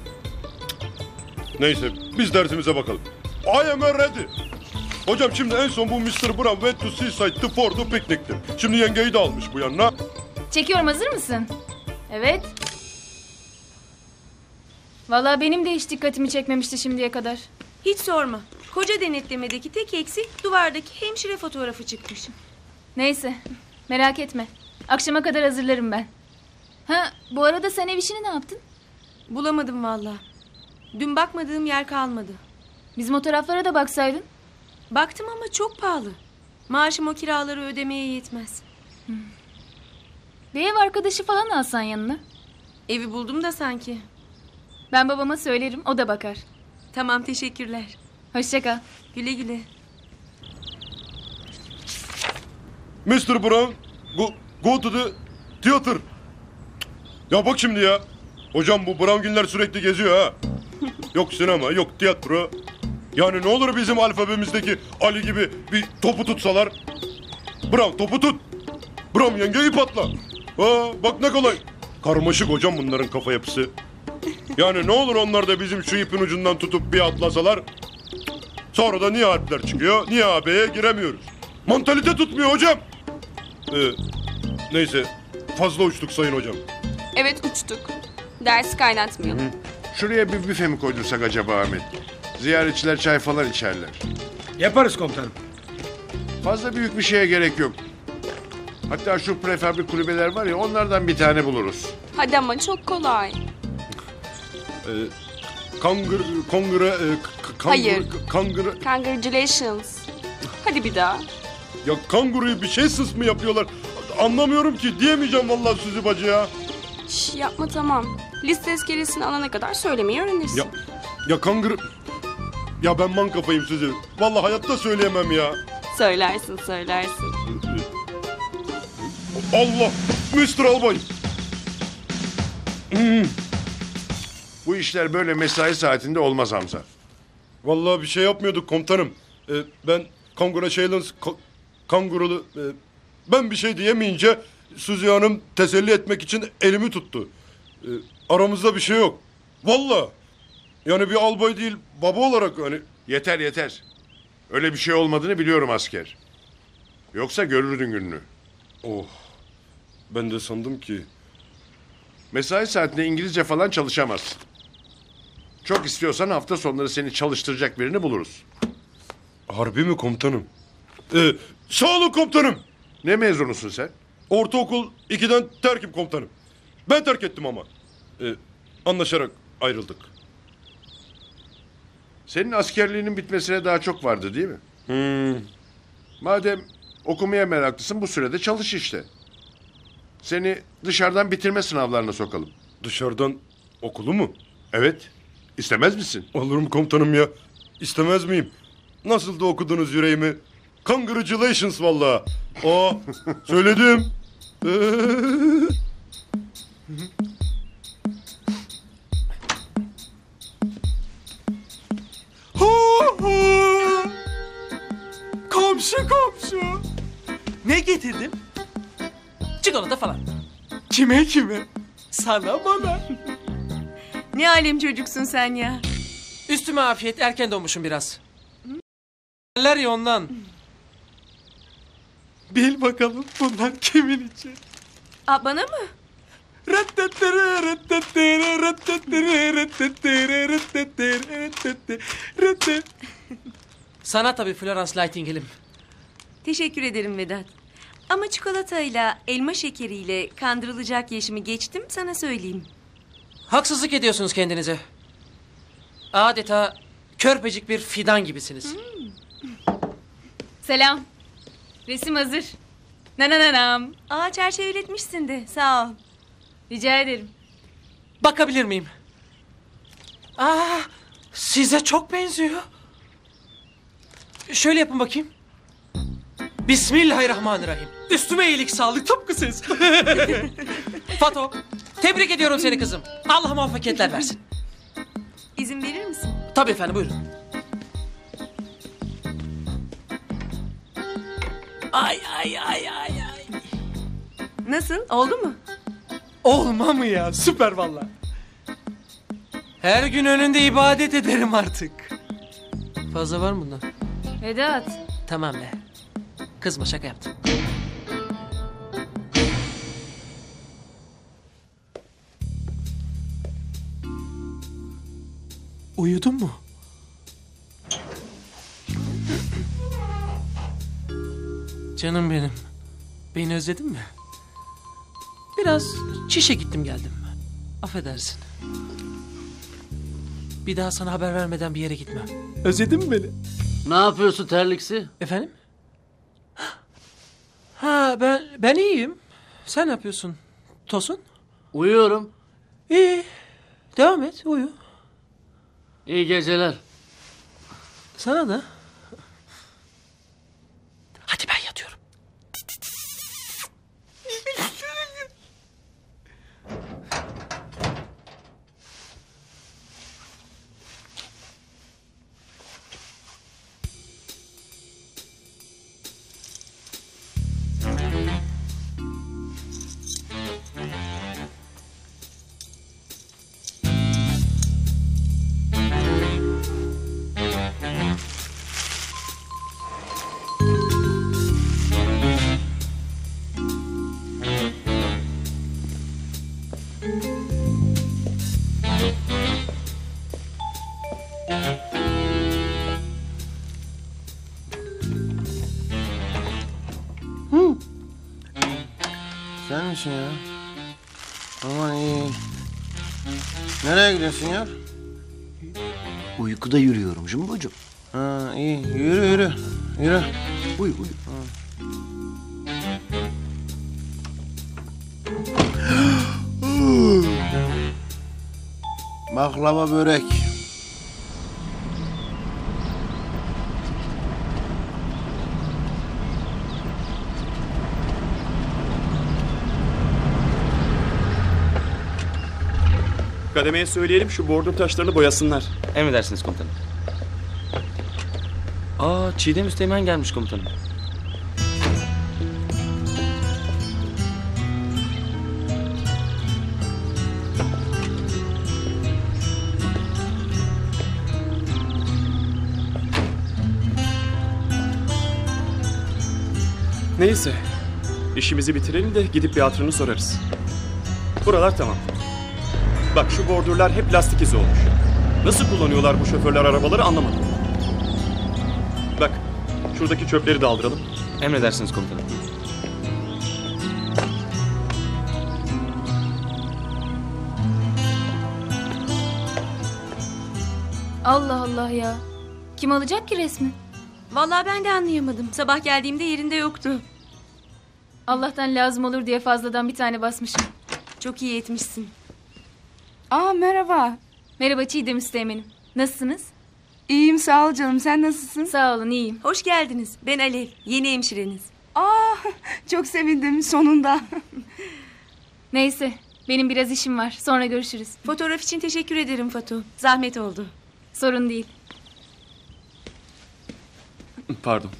Neyse biz dersimize bakalım. I am ready. Hocam şimdi en son bu mister Brown went to seaside to for the picnic'ti. Şimdi yengeyi de almış bu yanına. Çekiyorum, hazır mısın? Evet. Vallahi benim de hiç dikkatimi çekmemişti şimdiye kadar. Hiç sorma. Koca denetlemedeki tek eksik duvardaki hemşire fotoğrafı çıkmış. Neyse, merak etme. Akşama kadar hazırlarım ben. Ha, bu arada sen ev işini ne yaptın? Bulamadım valla. Dün bakmadığım yer kalmadı. Bizim o taraflara da baksaydın. Baktım ama çok pahalı. Maaşım o kiraları ödemeye yetmez. Hmm. Bir ev arkadaşı falan alsan yanına. Evi buldum da sanki. Ben babama söylerim, o da bakar. Tamam, teşekkürler. Hoşça kal. Güle güle. mister Brown, go, go to the theater. Ya bak şimdi ya. Hocam bu Brown'ginler sürekli geziyor ha. Yok sinema, yok tiyatro. Yani ne olur bizim alfabemizdeki Ali gibi bir topu tutsalar. Brown topu tut. Brown yenge ip atla. Ha, bak ne kolay. Karmaşık hocam bunların kafa yapısı. Yani ne olur onlar da bizim şu ipin ucundan tutup bir atlasalar. Sonra da niye harfler çıkıyor, niye A B'ye giremiyoruz. Mantalite tutmuyor hocam. Ee, neyse fazla uçtuk sayın hocam. Evet uçtuk. Dersi kaynatmayalım. Hı. Şuraya bir büfe mi koydursak acaba Ahmet? Ziyaretçiler çay falan içerler. Yaparız komutanım. Fazla büyük bir şeye gerek yok. Hatta şu prefabrik kulübeler var ya, onlardan bir tane buluruz. Hadi ama çok kolay. Ee, kangır, kongre, e, kangır, Hayır. Kangır, Congratulations. Hadi bir daha. ya kanguruyu bir şey sıs mı yapıyorlar? Anlamıyorum ki, diyemeyeceğim vallahi Suzi bacı ya. Şş, yapma tamam. Liste eskelesini alana kadar söylemeyi öğrenirsin. Ya, ya kangır... Ya ben man kafayım Suzi. Vallahi hayatta söyleyemem ya. Söylersin söylersin. Allah! mister Albay! Hmm. Bu işler böyle mesai saatinde olmaz Hamza. Vallahi bir şey yapmıyorduk komutanım. Ee, ben congratulations ka- kangurulu... E, ben bir şey diyemeyince Suzi Hanım teselli etmek için elimi tuttu. Ee, aramızda bir şey yok. Vallahi. Yani bir albay değil, baba olarak hani... Yeter yeter. Öyle bir şey olmadığını biliyorum asker. Yoksa görürdün gününü. Oh. Ben de sandım ki... Mesai saatinde İngilizce falan çalışamazsın. Çok istiyorsan hafta sonları seni çalıştıracak birini buluruz. Harbi mi komutanım? Ee, sağ olun komutanım. Ne mezunusun sen? Ortaokul ikiden terkim komutanım. Ben terk ettim ama. Ee, anlaşarak ayrıldık. Senin askerliğinin bitmesine daha çok vardı değil mi? Hmm. Madem okumaya meraklısın, bu sürede çalış işte. Seni dışarıdan bitirme sınavlarına sokalım. Dışarıdan okulu mu? Evet. İstemez misin? Olurum komutanım ya. İstemez miyim? Nasıl da okudunuz yüreğimi? Congratulations vallahi. Aa, söyledim. Komşu komşu. Ne getirdim? Çikolata falan. Kime kime? Sana bana. Ne alem çocuksun sen ya. Üstüme afiyet, erken doğmuşum biraz. Derler ya ondan. Bil bakalım bunlar kimin için? Aa, bana mı? Sana tabii Florence Nightingale'im. Teşekkür ederim Vedat. Ama çikolatayla, elma şekeriyle kandırılacak yaşımı geçtim, sana söyleyeyim. Haksızlık ediyorsunuz kendinize. Adeta körpecik bir fidan gibisiniz. Hmm. Selam. Resim hazır. Nananam. Aa, çerçeveletmişsin de, sağ ol. Rica ederim. Bakabilir miyim? Aa, size çok benziyor. Şöyle yapın bakayım. Bismillahirrahmanirrahim. Üstüme iyilik sağlık, tıpkı siz. Fato, tebrik ediyorum seni kızım. Allah muvaffakiyetler versin. İzin verir misin? Tabii efendim, buyurun. Ay ay ay ay ay. Nasıl, oldu mu? Olma mı ya? Süper valla. Her gün önünde ibadet ederim artık. Fazla var mı bundan? Vedat. Tamam be. Kızma, şaka yaptım. Uyudun mu? Canım benim. Beni özledin mi? Biraz çişe gittim geldim. Affedersin. Bir daha sana haber vermeden bir yere gitmem. Özledin mi beni? Ne yapıyorsun terliksi? Efendim? Ha ben ben iyiyim. Sen ne yapıyorsun Tosun? Uyuyorum. İyi. Devam et uyu. İyi geceler. Sana da. Hadi ben yatıyorum. Sen misin ya? Aman iyi. Nereye gidiyorsun ya? Uykuda yürüyorum Jumbocuğum. Ha iyi. Yürü yürü. Yürü. Uyu uyu. Baklava börek. Kademeye söyleyelim şu bordür taşlarını boyasınlar. Emredersiniz komutanım. Aa, Çiğdem Üsteğmen gelmiş komutanım. Neyse. İşimizi bitirelim de gidip bir hatırını sorarız. Buralar tamam. Bak şu bordürler hep lastik izi olmuş. Nasıl kullanıyorlar bu şoförler arabaları anlamadım. Bak şuradaki çöpleri de aldıralım. Emredersiniz komutanım. Allah Allah ya. Kim alacak ki resmi? Vallahi ben de anlayamadım. Sabah geldiğimde yerinde yoktu. Allah'tan lazım olur diye fazladan bir tane basmışım. Çok iyi etmişsin. Aa merhaba. Merhaba Çiğdem Üsteğmen'im. Nasılsınız? İyiyim sağ ol canım. Sen nasılsın? Sağ olun iyiyim. Hoş geldiniz. Ben Alev. Yeni hemşireniz. Aa çok sevindim sonunda. Neyse benim biraz işim var. Sonra görüşürüz. Fotoğraf için teşekkür ederim Fatu. Zahmet oldu. Sorun değil. Pardon.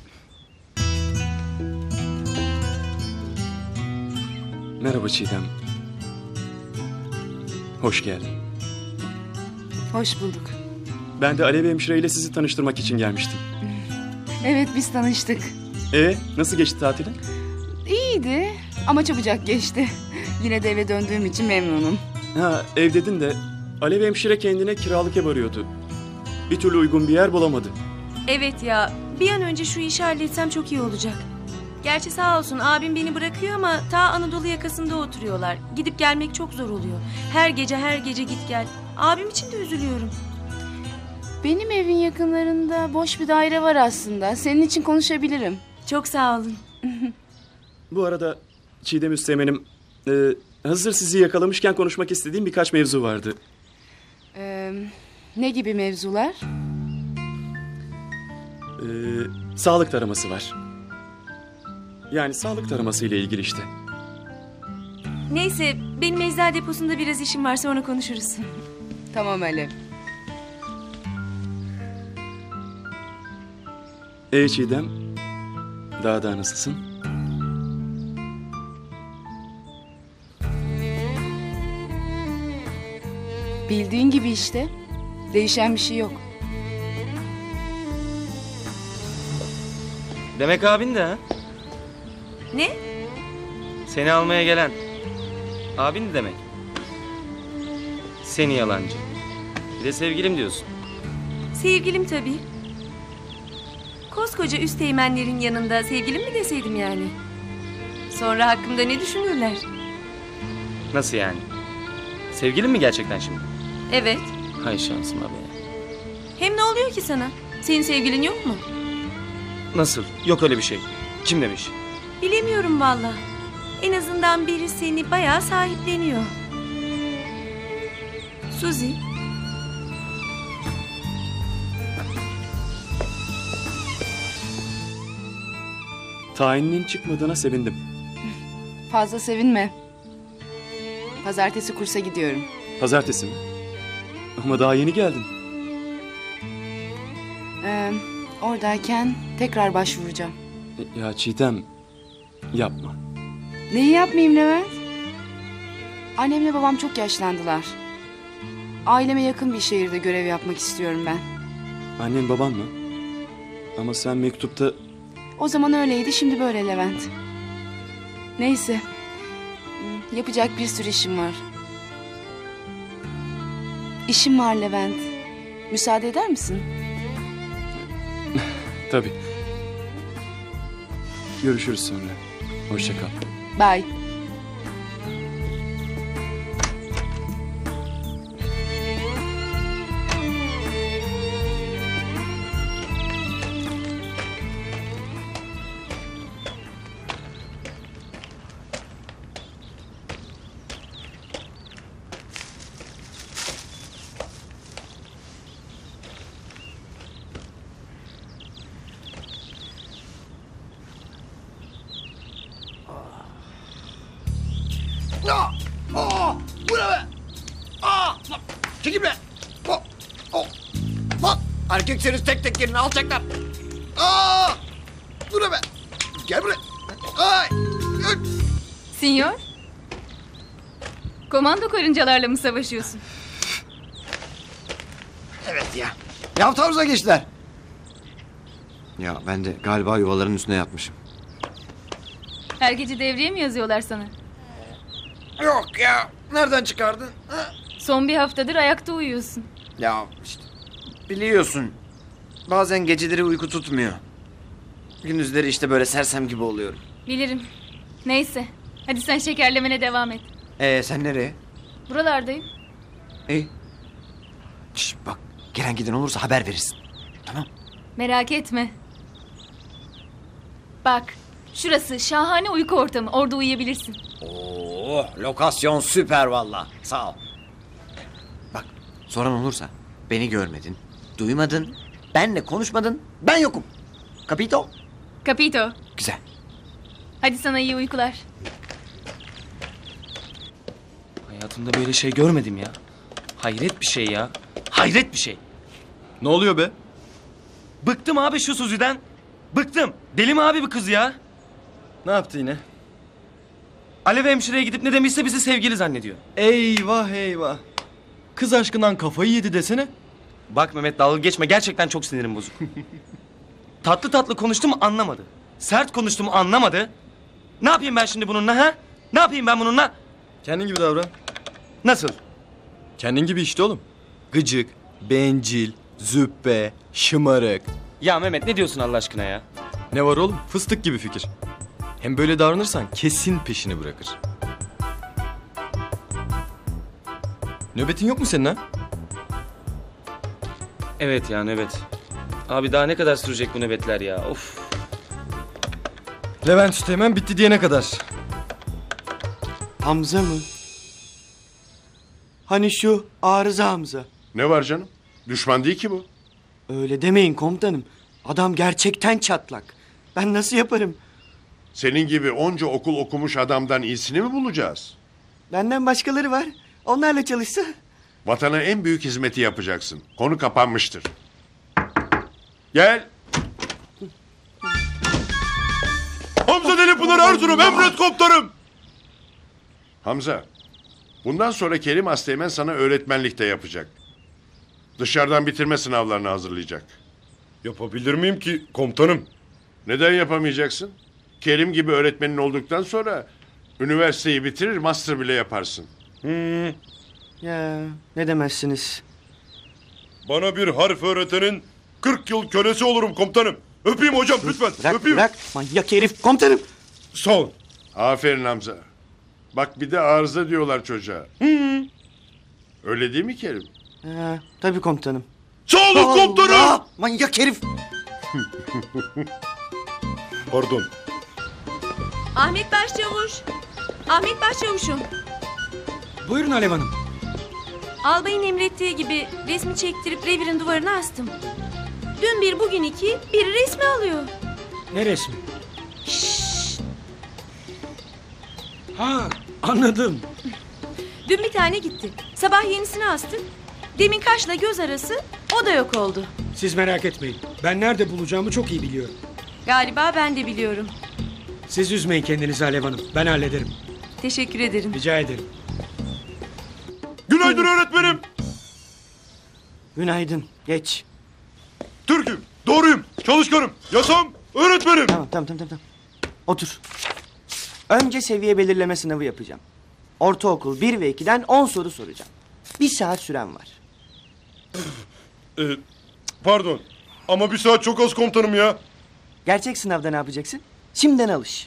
Merhaba Çiğdem. Hoş geldin. Hoş bulduk. Ben de Alev hemşire ile sizi tanıştırmak için gelmiştim. Evet biz tanıştık. Ee, nasıl geçti tatilin? İyiydi ama çabucak geçti. Yine de eve döndüğüm için memnunum. Ha, ev dedin de Alev hemşire kendine kiralık ev arıyordu. Bir türlü uygun bir yer bulamadı. Evet ya. Bir an önce şu işi halletsem çok iyi olacak. Gerçi sağ olsun abim beni bırakıyor ama ta Anadolu yakasında oturuyorlar. Gidip gelmek çok zor oluyor. Her gece her gece git gel. Abim için de üzülüyorum. Benim evin yakınlarında boş bir daire var aslında. Senin için konuşabilirim. Çok sağ olun. Bu arada Çiğdem Üsteğmen'im, e, hazır sizi yakalamışken konuşmak istediğim birkaç mevzu vardı. Ee, ne gibi mevzular? Ee, sağlık taraması var. Yani sağlık taraması ile ilgili işte. Neyse benim eczacı deposunda biraz işim var sonra konuşuruz. Tamam Alev. Ee Çiğdem, daha da nasılsın? Bildiğin gibi işte. Değişen bir şey yok. Demek abin de ha? Ne? Seni almaya gelen. Abin de demek. Seni yalancı. Bir de sevgilim diyorsun. Sevgilim tabii. Koskoca üsteğmenlerin yanında sevgilim mi deseydim yani? Sonra hakkımda ne düşünürler? Nasıl yani? Sevgilin mi gerçekten şimdi? Evet. Hay şansıma be. Hem ne oluyor ki sana? Senin sevgilin yok mu? Nasıl? Yok öyle bir şey. Kim demiş? Bilemiyorum valla. En azından biri seni bayağı sahipleniyor. Suzi. Tayininin çıkmadığına sevindim. Fazla sevinme. Pazartesi kursa gidiyorum. Pazartesi mi? Ama daha yeni geldin. Ee, oradayken tekrar başvuracağım. Ya Çiğdem, yapma. Neyi yapmayayım Levent? Annemle babam çok yaşlandılar. Aileme yakın bir şehirde görev yapmak istiyorum ben. Annen baban mı? Ama sen mektupta... O zaman öyleydi, şimdi böyle Levent. Neyse. Yapacak bir sürü işim var. İşim var Levent. Müsaade eder misin? Tabii. Görüşürüz sonra. Hoşça kal. Bye. Aa! Aa! Bu ne be? Aa! Lan, çekil be! Oh! Oh! Lan! Erkekseniz tek tek gelin, alçaklar! Aa! Bu ne be? Gel buraya! Ay! Üt! Sinyor? Komando karıncalarla mı savaşıyorsun? Evet ya. Ya taarruza geçtiler. Ya ben de galiba yuvaların üstüne yatmışım. Her gece devriye mi yazıyorlar sana? Yok ya. Nereden çıkardın? Ha? Son bir haftadır ayakta uyuyorsun. Ya işte biliyorsun. Bazen geceleri uyku tutmuyor. Gündüzleri işte böyle sersem gibi oluyorum. Bilirim. Neyse. Hadi sen şekerlemene devam et. Ee sen nereye? Buralardayım. İyi. Şş, bak gelen giden olursa haber verirsin. Tamam. Merak etme. Bak. Şurası şahane uyku ortamı. Orada uyuyabilirsin. Oo, lokasyon süper valla. Sağ ol. Bak soran olursa beni görmedin, duymadın, benle konuşmadın, ben yokum. Capito? Capito. Güzel. Hadi sana iyi uykular. Hayatımda böyle şey görmedim ya. Hayret bir şey ya. Hayret bir şey. Ne oluyor be? Bıktım abi şu Suzi'den. Bıktım. Deli mi abi bu kız ya? Ne yaptı yine? Alev hemşireye gidip ne demişse bizi sevgili zannediyor. Eyvah eyvah. Kız aşkından kafayı yedi desene. Bak Mehmet dalga geçme, gerçekten çok sinirim bozuk. Tatlı tatlı konuştum anlamadı. Sert konuştum anlamadı. Ne yapayım ben şimdi bununla ha? Ne yapayım ben bununla? Kendin gibi davran. Nasıl? Kendin gibi işte oğlum. Gıcık, bencil, züppe, şımarık. Ya Mehmet ne diyorsun Allah aşkına ya? Ne var oğlum? Fıstık gibi fikir. Hem böyle davranırsan kesin peşini bırakır. Nöbetin yok mu senin ha? Evet ya nöbet. Abi daha ne kadar sürecek bu nöbetler ya? Of. Levent Üsteğmen bitti diyene kadar. Hamza mı? Hani şu arıza Hamza. Ne var canım? Düşman değil ki bu. Öyle demeyin komutanım. Adam gerçekten çatlak. Ben nasıl yaparım? Senin gibi onca okul okumuş adamdan iyisini mi bulacağız? Benden başkaları var. Onlarla çalışsa. Vatana en büyük hizmeti yapacaksın. Konu kapanmıştır. Gel. Hamza Delipınar Erzurum, emret komutanım. Hamza, bundan sonra Kerim Asteğmen sana öğretmenlik de yapacak. Dışarıdan bitirme sınavlarını hazırlayacak. Yapabilir miyim ki komutanım? Neden yapamayacaksın? Kerim gibi öğretmenin olduktan sonra üniversiteyi bitirir, master bile yaparsın. Hmm. Ya ne demezsiniz. Bana bir harf öğretenin kırk yıl kölesi olurum komutanım. Öpeyim hocam lütfen. Bırak Öpeyim. bırak manyak herif komutanım. Sağ ol. Aferin Hamza. Bak bir de arıza diyorlar çocuğa. Hmm. Öyle değil mi Kerim? Ha, tabii komutanım. Sağ olun komutanım. Allah! Manyak herif. Pardon. Ahmet Başçavuş. Ahmet Başçavuş'um. Buyurun Alev Hanım. Albayın emrettiği gibi resmi çektirip revirin duvarına astım. Dün bir, bugün iki, biri resmi alıyor. Ne resmi? Ha, anladım. Dün bir tane gitti. Sabah yenisini astım. Demin kaşla göz arası, o da yok oldu. Siz merak etmeyin. Ben nerede bulacağımı çok iyi biliyorum. Galiba ben de biliyorum. Siz üzmeyin kendinizi Alev Hanım. Ben hallederim. Teşekkür ederim. Rica ederim. Günaydın öğretmenim. Günaydın. Geç. Türk'üm, doğruyum, çalışkanım, yasam, öğretmenim. Tamam tamam tamam tamam. Otur. Önce seviye belirleme sınavı yapacağım. Ortaokul bir ve ikiden on soru soracağım. Bir saat süren var. Ee, pardon ama bir saat çok az komutanım ya. Gerçek sınavda ne yapacaksın? Şimdiden alış.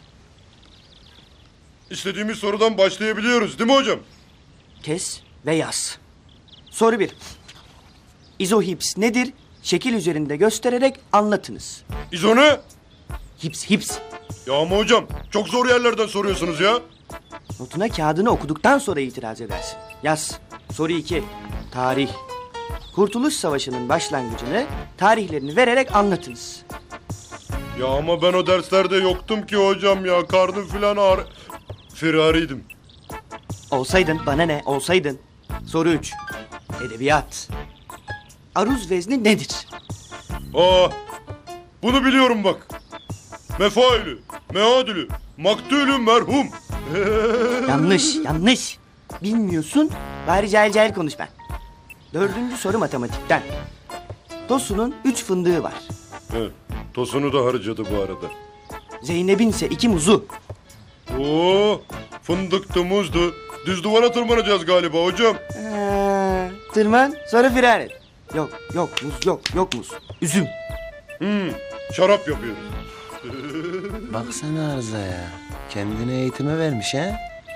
İstediğimiz sorudan başlayabiliyoruz değil mi hocam? Kes ve yaz. Soru bir. İzohips nedir? Şekil üzerinde göstererek anlatınız. İzo ne? Hips hips. Ya ama hocam çok zor yerlerden soruyorsunuz ya. Notuna kağıdını okuduktan sonra itiraz edersin. Yaz. Soru iki. Tarih. Kurtuluş Savaşı'nın başlangıcını, tarihlerini vererek anlatınız. Ya ama ben o derslerde yoktum ki hocam ya. Karnım filan ağrı... Firariydim. Olsaydın bana ne? Olsaydın. Soru üç. Edebiyat. Aruz vezni nedir? Aa, bunu biliyorum bak. Mefailü, meadülü, maktulü merhum. Yanlış, yanlış. Bilmiyorsun, bari cahil cahil konuş ben. Dördüncü soru matematikten. Tosun'un üç fındığı var. Evet, Tosun'u da harcadı bu arada. Zeynep'in ise iki muzu. Oo, fındıktı, muzdu. Düz duvara tırmanacağız galiba hocam. Ee, tırman, sonra firar et. Yok, yok muz, yok, yok muz. Üzüm. Hmm, şarap yapıyoruz. Baksana Arıza ya. Kendini eğitime vermiş ha?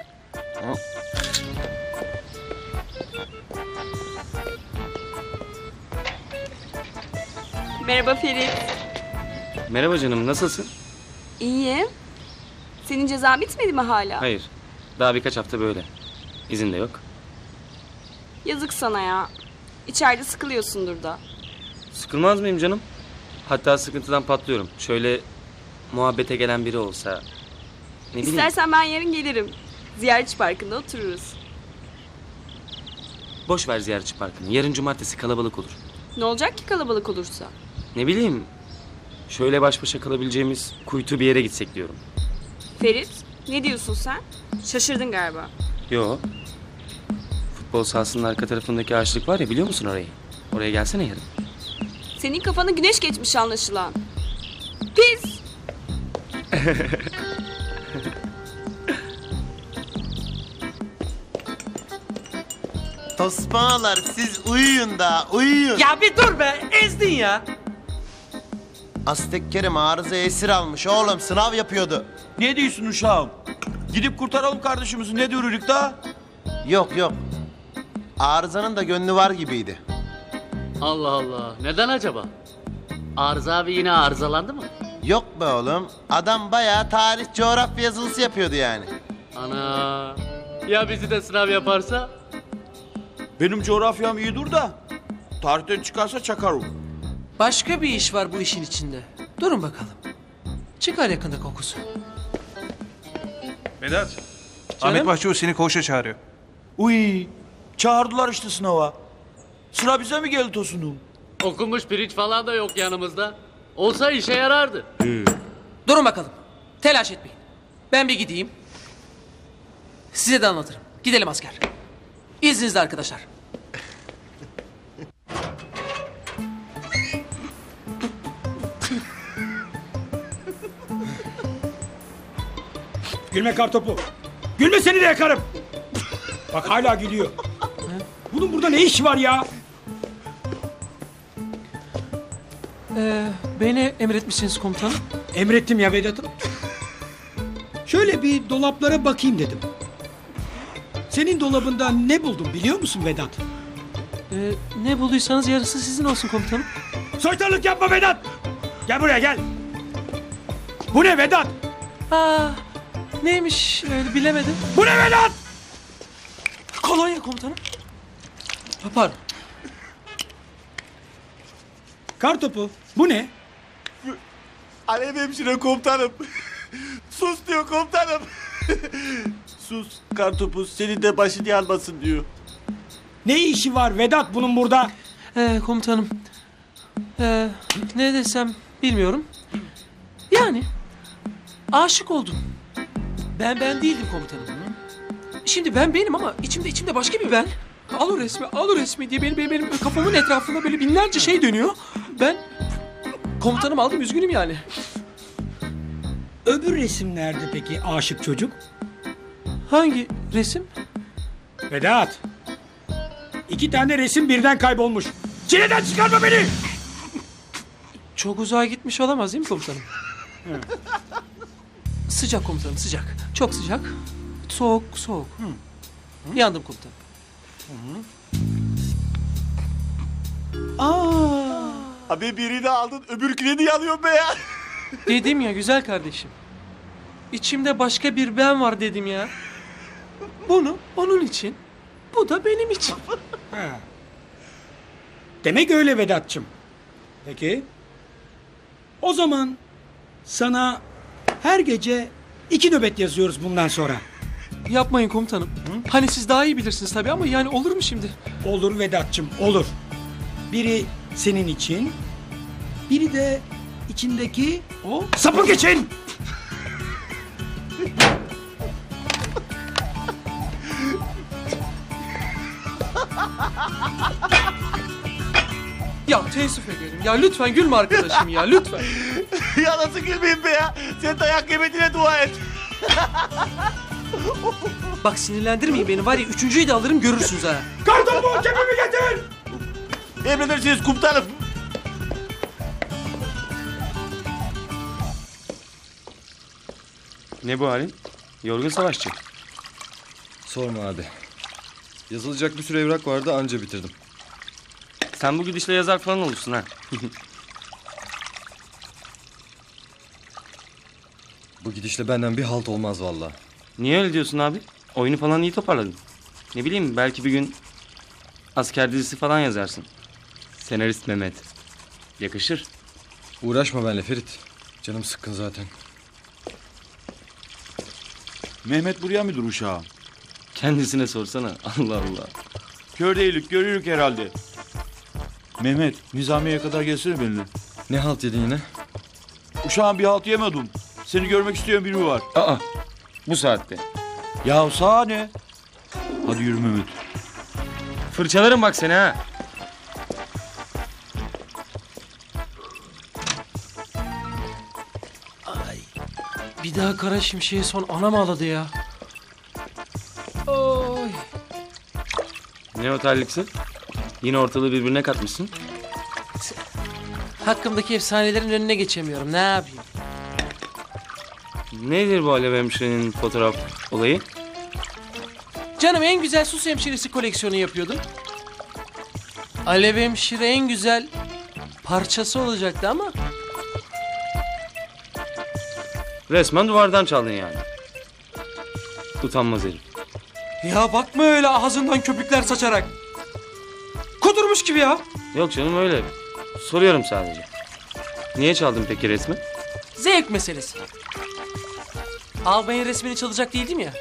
Merhaba Ferit. Merhaba canım, nasılsın? İyiyim. Senin ceza bitmedi mi hala? Hayır, daha birkaç hafta böyle. İzin de yok. Yazık sana ya. İçeride sıkılıyorsundur da. Sıkılmaz mıyım canım? Hatta sıkıntıdan patlıyorum. Şöyle muhabbete gelen biri olsa... Ne bileyim. İstersen ben yarın gelirim. Ziyaretçi Parkı'nda otururuz. Boş ver ziyaretçi parkını. Yarın cumartesi kalabalık olur. Ne olacak ki kalabalık olursa? Ne bileyim. Şöyle baş başa kalabileceğimiz kuytu bir yere gitsek diyorum. Ferit, ne diyorsun sen? Şaşırdın galiba. Yo. Futbol sahasının arka tarafındaki ağaçlık var ya, biliyor musun orayı? Oraya gelsene yarın. Senin kafana güneş geçmiş anlaşılan. Pis! Tosbağalar siz uyuyun da uyuyun. Ya bir dur be, ezdin ya. Aztek Kerim arıza esir almış oğlum, sınav yapıyordu. Ne diyorsun uşağım? Gidip kurtaralım kardeşimizi, ne diyoruz da? Yok yok. Arızanın da gönlü var gibiydi. Allah Allah. Neden acaba? Arıza abi yine arızalandı mı? Yok be oğlum. Adam bayağı tarih coğrafya yazılısı yapıyordu yani. Ana. Ya bizi de sınav yaparsa? Benim coğrafyam iyi dur da. Tarihten çıkarsa çakarım. Başka bir iş var bu işin içinde. Durun bakalım. Çıkar yakında kokusu. Vedat. Canım? Ahmet Başçavuş seni koğuşa çağırıyor. Uy, çağırdılar işte sınava. Sıra bize mi geldi Tosun'um? Okumuş pirinç falan da yok yanımızda. Olsa işe yarardı. Durun bakalım. Telaş etmeyin. Ben bir gideyim. Size de anlatırım. Gidelim asker. İzninizle arkadaşlar. Gülme kartopu. Gülme, seni de yakarım. Bak hala gülüyor. Bunun burada ne işi var ya? Ee, beni emretmişsiniz komutanım. Emrettim ya Vedat'ım. Şöyle bir dolaplara bakayım dedim. Senin dolabında ne buldum biliyor musun Vedat? Ee, ne bulduysanız yarısı sizin olsun komutanım. Soytarlık yapma Vedat. Gel buraya gel. Bu ne Vedat? Aa, neymiş öyle bilemedim. Bu ne Vedat? Kolonya komutanım. Ha, pardon. Kartopu. Bu ne? Alev hemşire komutanım. Sus diyor komutanım. Sus kartopu senin de başını yanmasın diyor. Ne işi var Vedat bunun burada? Ee, komutanım. Ee, ne desem bilmiyorum. Yani aşık oldum. Ben ben değildim komutanım. Şimdi ben benim ama içimde içimde başka bir ben. Al o resmi, al o resmi diye benim, benim, benim kafamın etrafında böyle binlerce şey dönüyor. Ben komutanım aldım, üzgünüm yani. Öbür resim nerede peki aşık çocuk? Hangi resim? Vedat. İki tane resim birden kaybolmuş. Çileden çıkarma beni! Çok uzağa gitmiş olamaz değil mi komutanım? Sıcak komutanım, sıcak. Çok sıcak. Soğuk, soğuk. Hı. Yandım komutanım. Aa. Abi birini aldın öbürkünü niye alıyorsun be ya? Dedim ya güzel kardeşim. İçimde başka bir ben var dedim ya. Bunu onun için, bu da benim için. Ha. Demek öyle Vedat'cığım. Peki. O zaman sana her gece iki nöbet yazıyoruz bundan sonra. Yapmayın komutanım. Hı? Hani siz daha iyi bilirsiniz tabii ama yani olur mu şimdi? Olur Vedat'cığım, olur. Biri senin için, biri de içindeki o sapık için. Ya teessüf ederim. Ya lütfen gülme arkadaşım ya lütfen. Ya nasıl gülmeyeyim be ya? Sen dayak yemediğine dua et. Bak sinirlendirmeyin beni var ya üçüncüyü de alırım görürsünüz ha. Kartopu kepimi getir. Emredersiniz komutanım. Ne bu halin? Yorgun savaşçı. Sorma abi. Yazılacak bir sürü evrak vardı anca bitirdim. Sen bu gidişle yazar falan olursun ha. Bu gidişle benden bir halt olmaz vallahi. Niye öyle diyorsun abi? Oyunu falan iyi toparladın. Ne bileyim belki bir gün asker dizisi falan yazarsın. Senarist Mehmet. Yakışır. Uğraşma benimle Ferit. Canım sıkkın zaten. Mehmet buraya mıdır uşağım? Kendisine sorsana. Allah Allah. Kör değilik, görürük herhalde. Mehmet, Nizamiye'ye kadar gelsene benimle. Ne halt yedin yine? Uşağım bir halt yemedim. Seni görmek isteyen biri var. Aa, bu saatte. Ya sahne. Hadi yürü Mehmet. Fırçalarım bak seni ha. Ay. Bir daha kara şimşeğe son anam ağladı ya. Oy. Ne otelliksin? Yine ortalığı birbirine katmışsın. Hakkımdaki efsanelerin önüne geçemiyorum. Ne yapayım? Nedir bu Alev Hemşire'nin fotoğraf olayı? Canım en güzel sus hemşiresi koleksiyonu yapıyordum. Alev Hemşire en güzel parçası olacaktı ama... Resmen duvardan çaldın yani. Utanmaz herif. Ya bakma öyle ağzından köpükler saçarak. Kudurmuş gibi ya. Yok canım öyle. Soruyorum sadece. Niye çaldın peki resmi? Zevk meselesi. Albayın resmini çalacak değildim ya.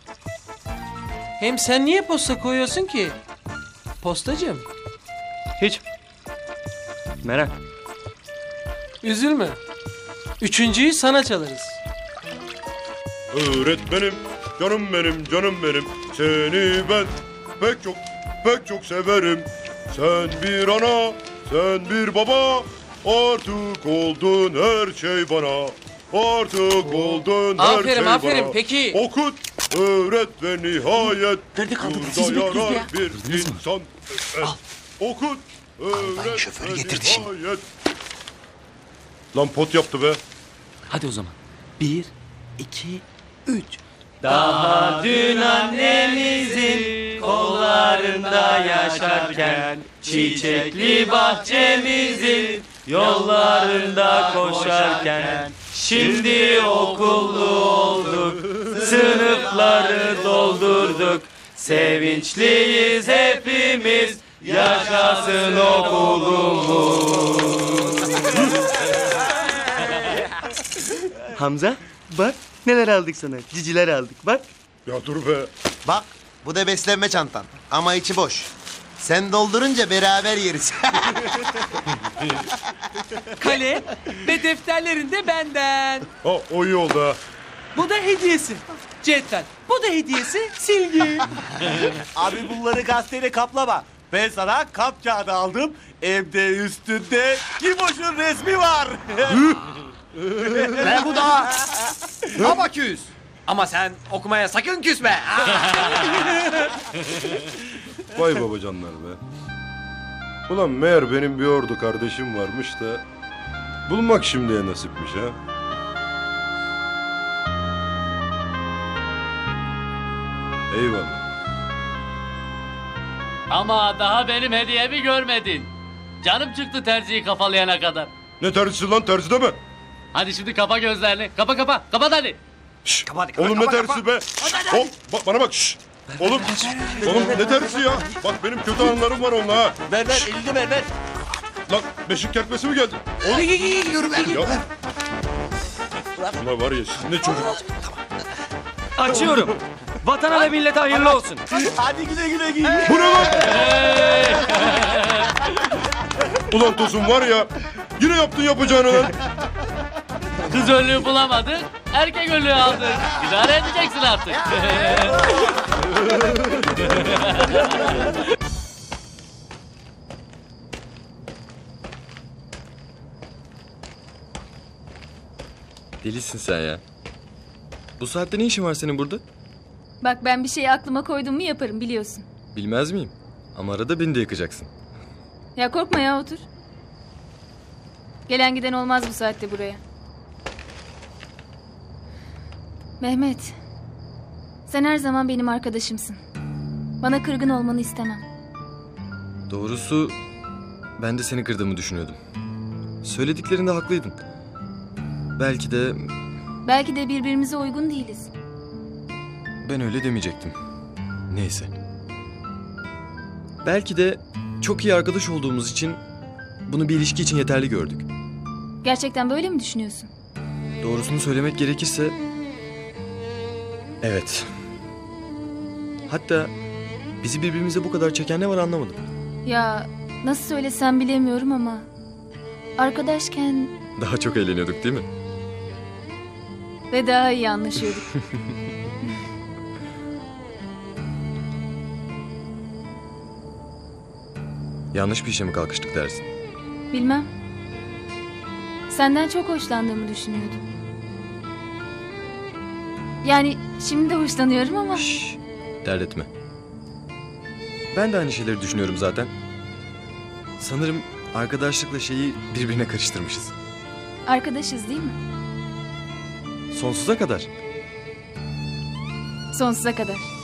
Hem sen niye posta koyuyorsun ki? Postacığım. Hiç. Merak. Üzülme. Üçüncüyü sana çalarız. Öğretmenim, canım benim, canım benim. Seni ben pek çok, pek çok severim. Sen bir ana, sen bir baba. Artık oldun her şey bana. Artık oldun her aferin, şey aferin. bana. Peki. Okut, öğret ve nihayet. Nerede kaldık? burada Sizi bekliyoruz yarar ya. bir insan. Al. Okut, öğret şoförü ve getirdi şimdi. nihayet. Lan pot yaptı be. Hadi o zaman. Bir, iki, üç. Daha dün annemizin kollarında yaşarken, çiçekli bahçemizin yollarında koşarken, şimdi okullu olduk, sınıfları doldurduk, sevinçliyiz hepimiz, yaşasın okulumuz. Hamza bak neler aldık sana. Ciciler aldık bak. Ya dur be. Bak bu da beslenme çantan ama içi boş. Sen doldurunca beraber yeriz. Kalem ve defterlerin de benden. Ha, o iyi oldu ha. Bu da hediyesi. Cetvel. Bu da hediyesi silgi. Abi bunları gazeteyle kaplama. Ben sana kap kağıdı aldım. Hem de üstünde Kimoş'un resmi var. Ve bu da Abaküs. Ama sen okumaya sakın küsme. Vay babacanlar be. Ulan meğer benim bir ordu kardeşim varmış da bulmak şimdiye nasipmiş ha. Eyvallah. Ama daha benim hediyemi görmedin. Canım çıktı terziyi kafalayana kadar. Ne terzisi lan, terzi deme. Hadi şimdi kapa gözlerini. Kapa kapa. Kapat hadi. Şşş. Oğlum ne terzisi be? Hop bak bana bak. Şşş. Oğlum, oğlum ne terzisi ya? Bak benim kötü anılarım var onunla ha. Ver ver elini ver ver. Lan beşik kertmesi mi geldi? Oğlum. Yürü be. Ya. Ulan var ya siz ne çocuk. Açıyorum. Vatana ve millete hayırlı olsun. Hadi güle güle giy. Bu ne lan? Ulan Tosun var ya. Yine yaptın yapacağını lan. Kız önlüğü bulamadık. Erkek önlüğü aldık. İdare edeceksin artık. Delisin sen ya. Bu saatte ne işin var senin burada? Bak ben bir şeyi aklıma koydum mu yaparım biliyorsun. Bilmez miyim? Ama arada beni de yakacaksın. Ya korkma ya otur. Gelen giden olmaz bu saatte buraya. Mehmet. Sen her zaman benim arkadaşımsın. Bana kırgın olmanı istemem. Doğrusu ben de seni kırdığımı düşünüyordum. Söylediklerinde haklıydın. Belki de Belki de birbirimize uygun değiliz. ben öyle demeyecektim. Neyse. Belki de çok iyi arkadaş olduğumuz için bunu bir ilişki için yeterli gördük. Gerçekten böyle mi düşünüyorsun? Doğrusunu söylemek gerekirse evet. Hatta bizi birbirimize bu kadar çeken ne var anlamadım. Ya nasıl söylesem bilemiyorum ama arkadaşken Daha çok eğleniyorduk değil mi? ve daha iyi anlaşıyorduk. Yanlış bir işe mi kalkıştık dersin? Bilmem. Senden çok hoşlandığımı düşünüyordum. Yani şimdi de hoşlanıyorum ama... Şşş, dert etme. Ben de aynı şeyleri düşünüyorum zaten. Sanırım arkadaşlıkla şeyi birbirine karıştırmışız. Arkadaşız değil mi? Sonsuza kadar. Sonsuza kadar.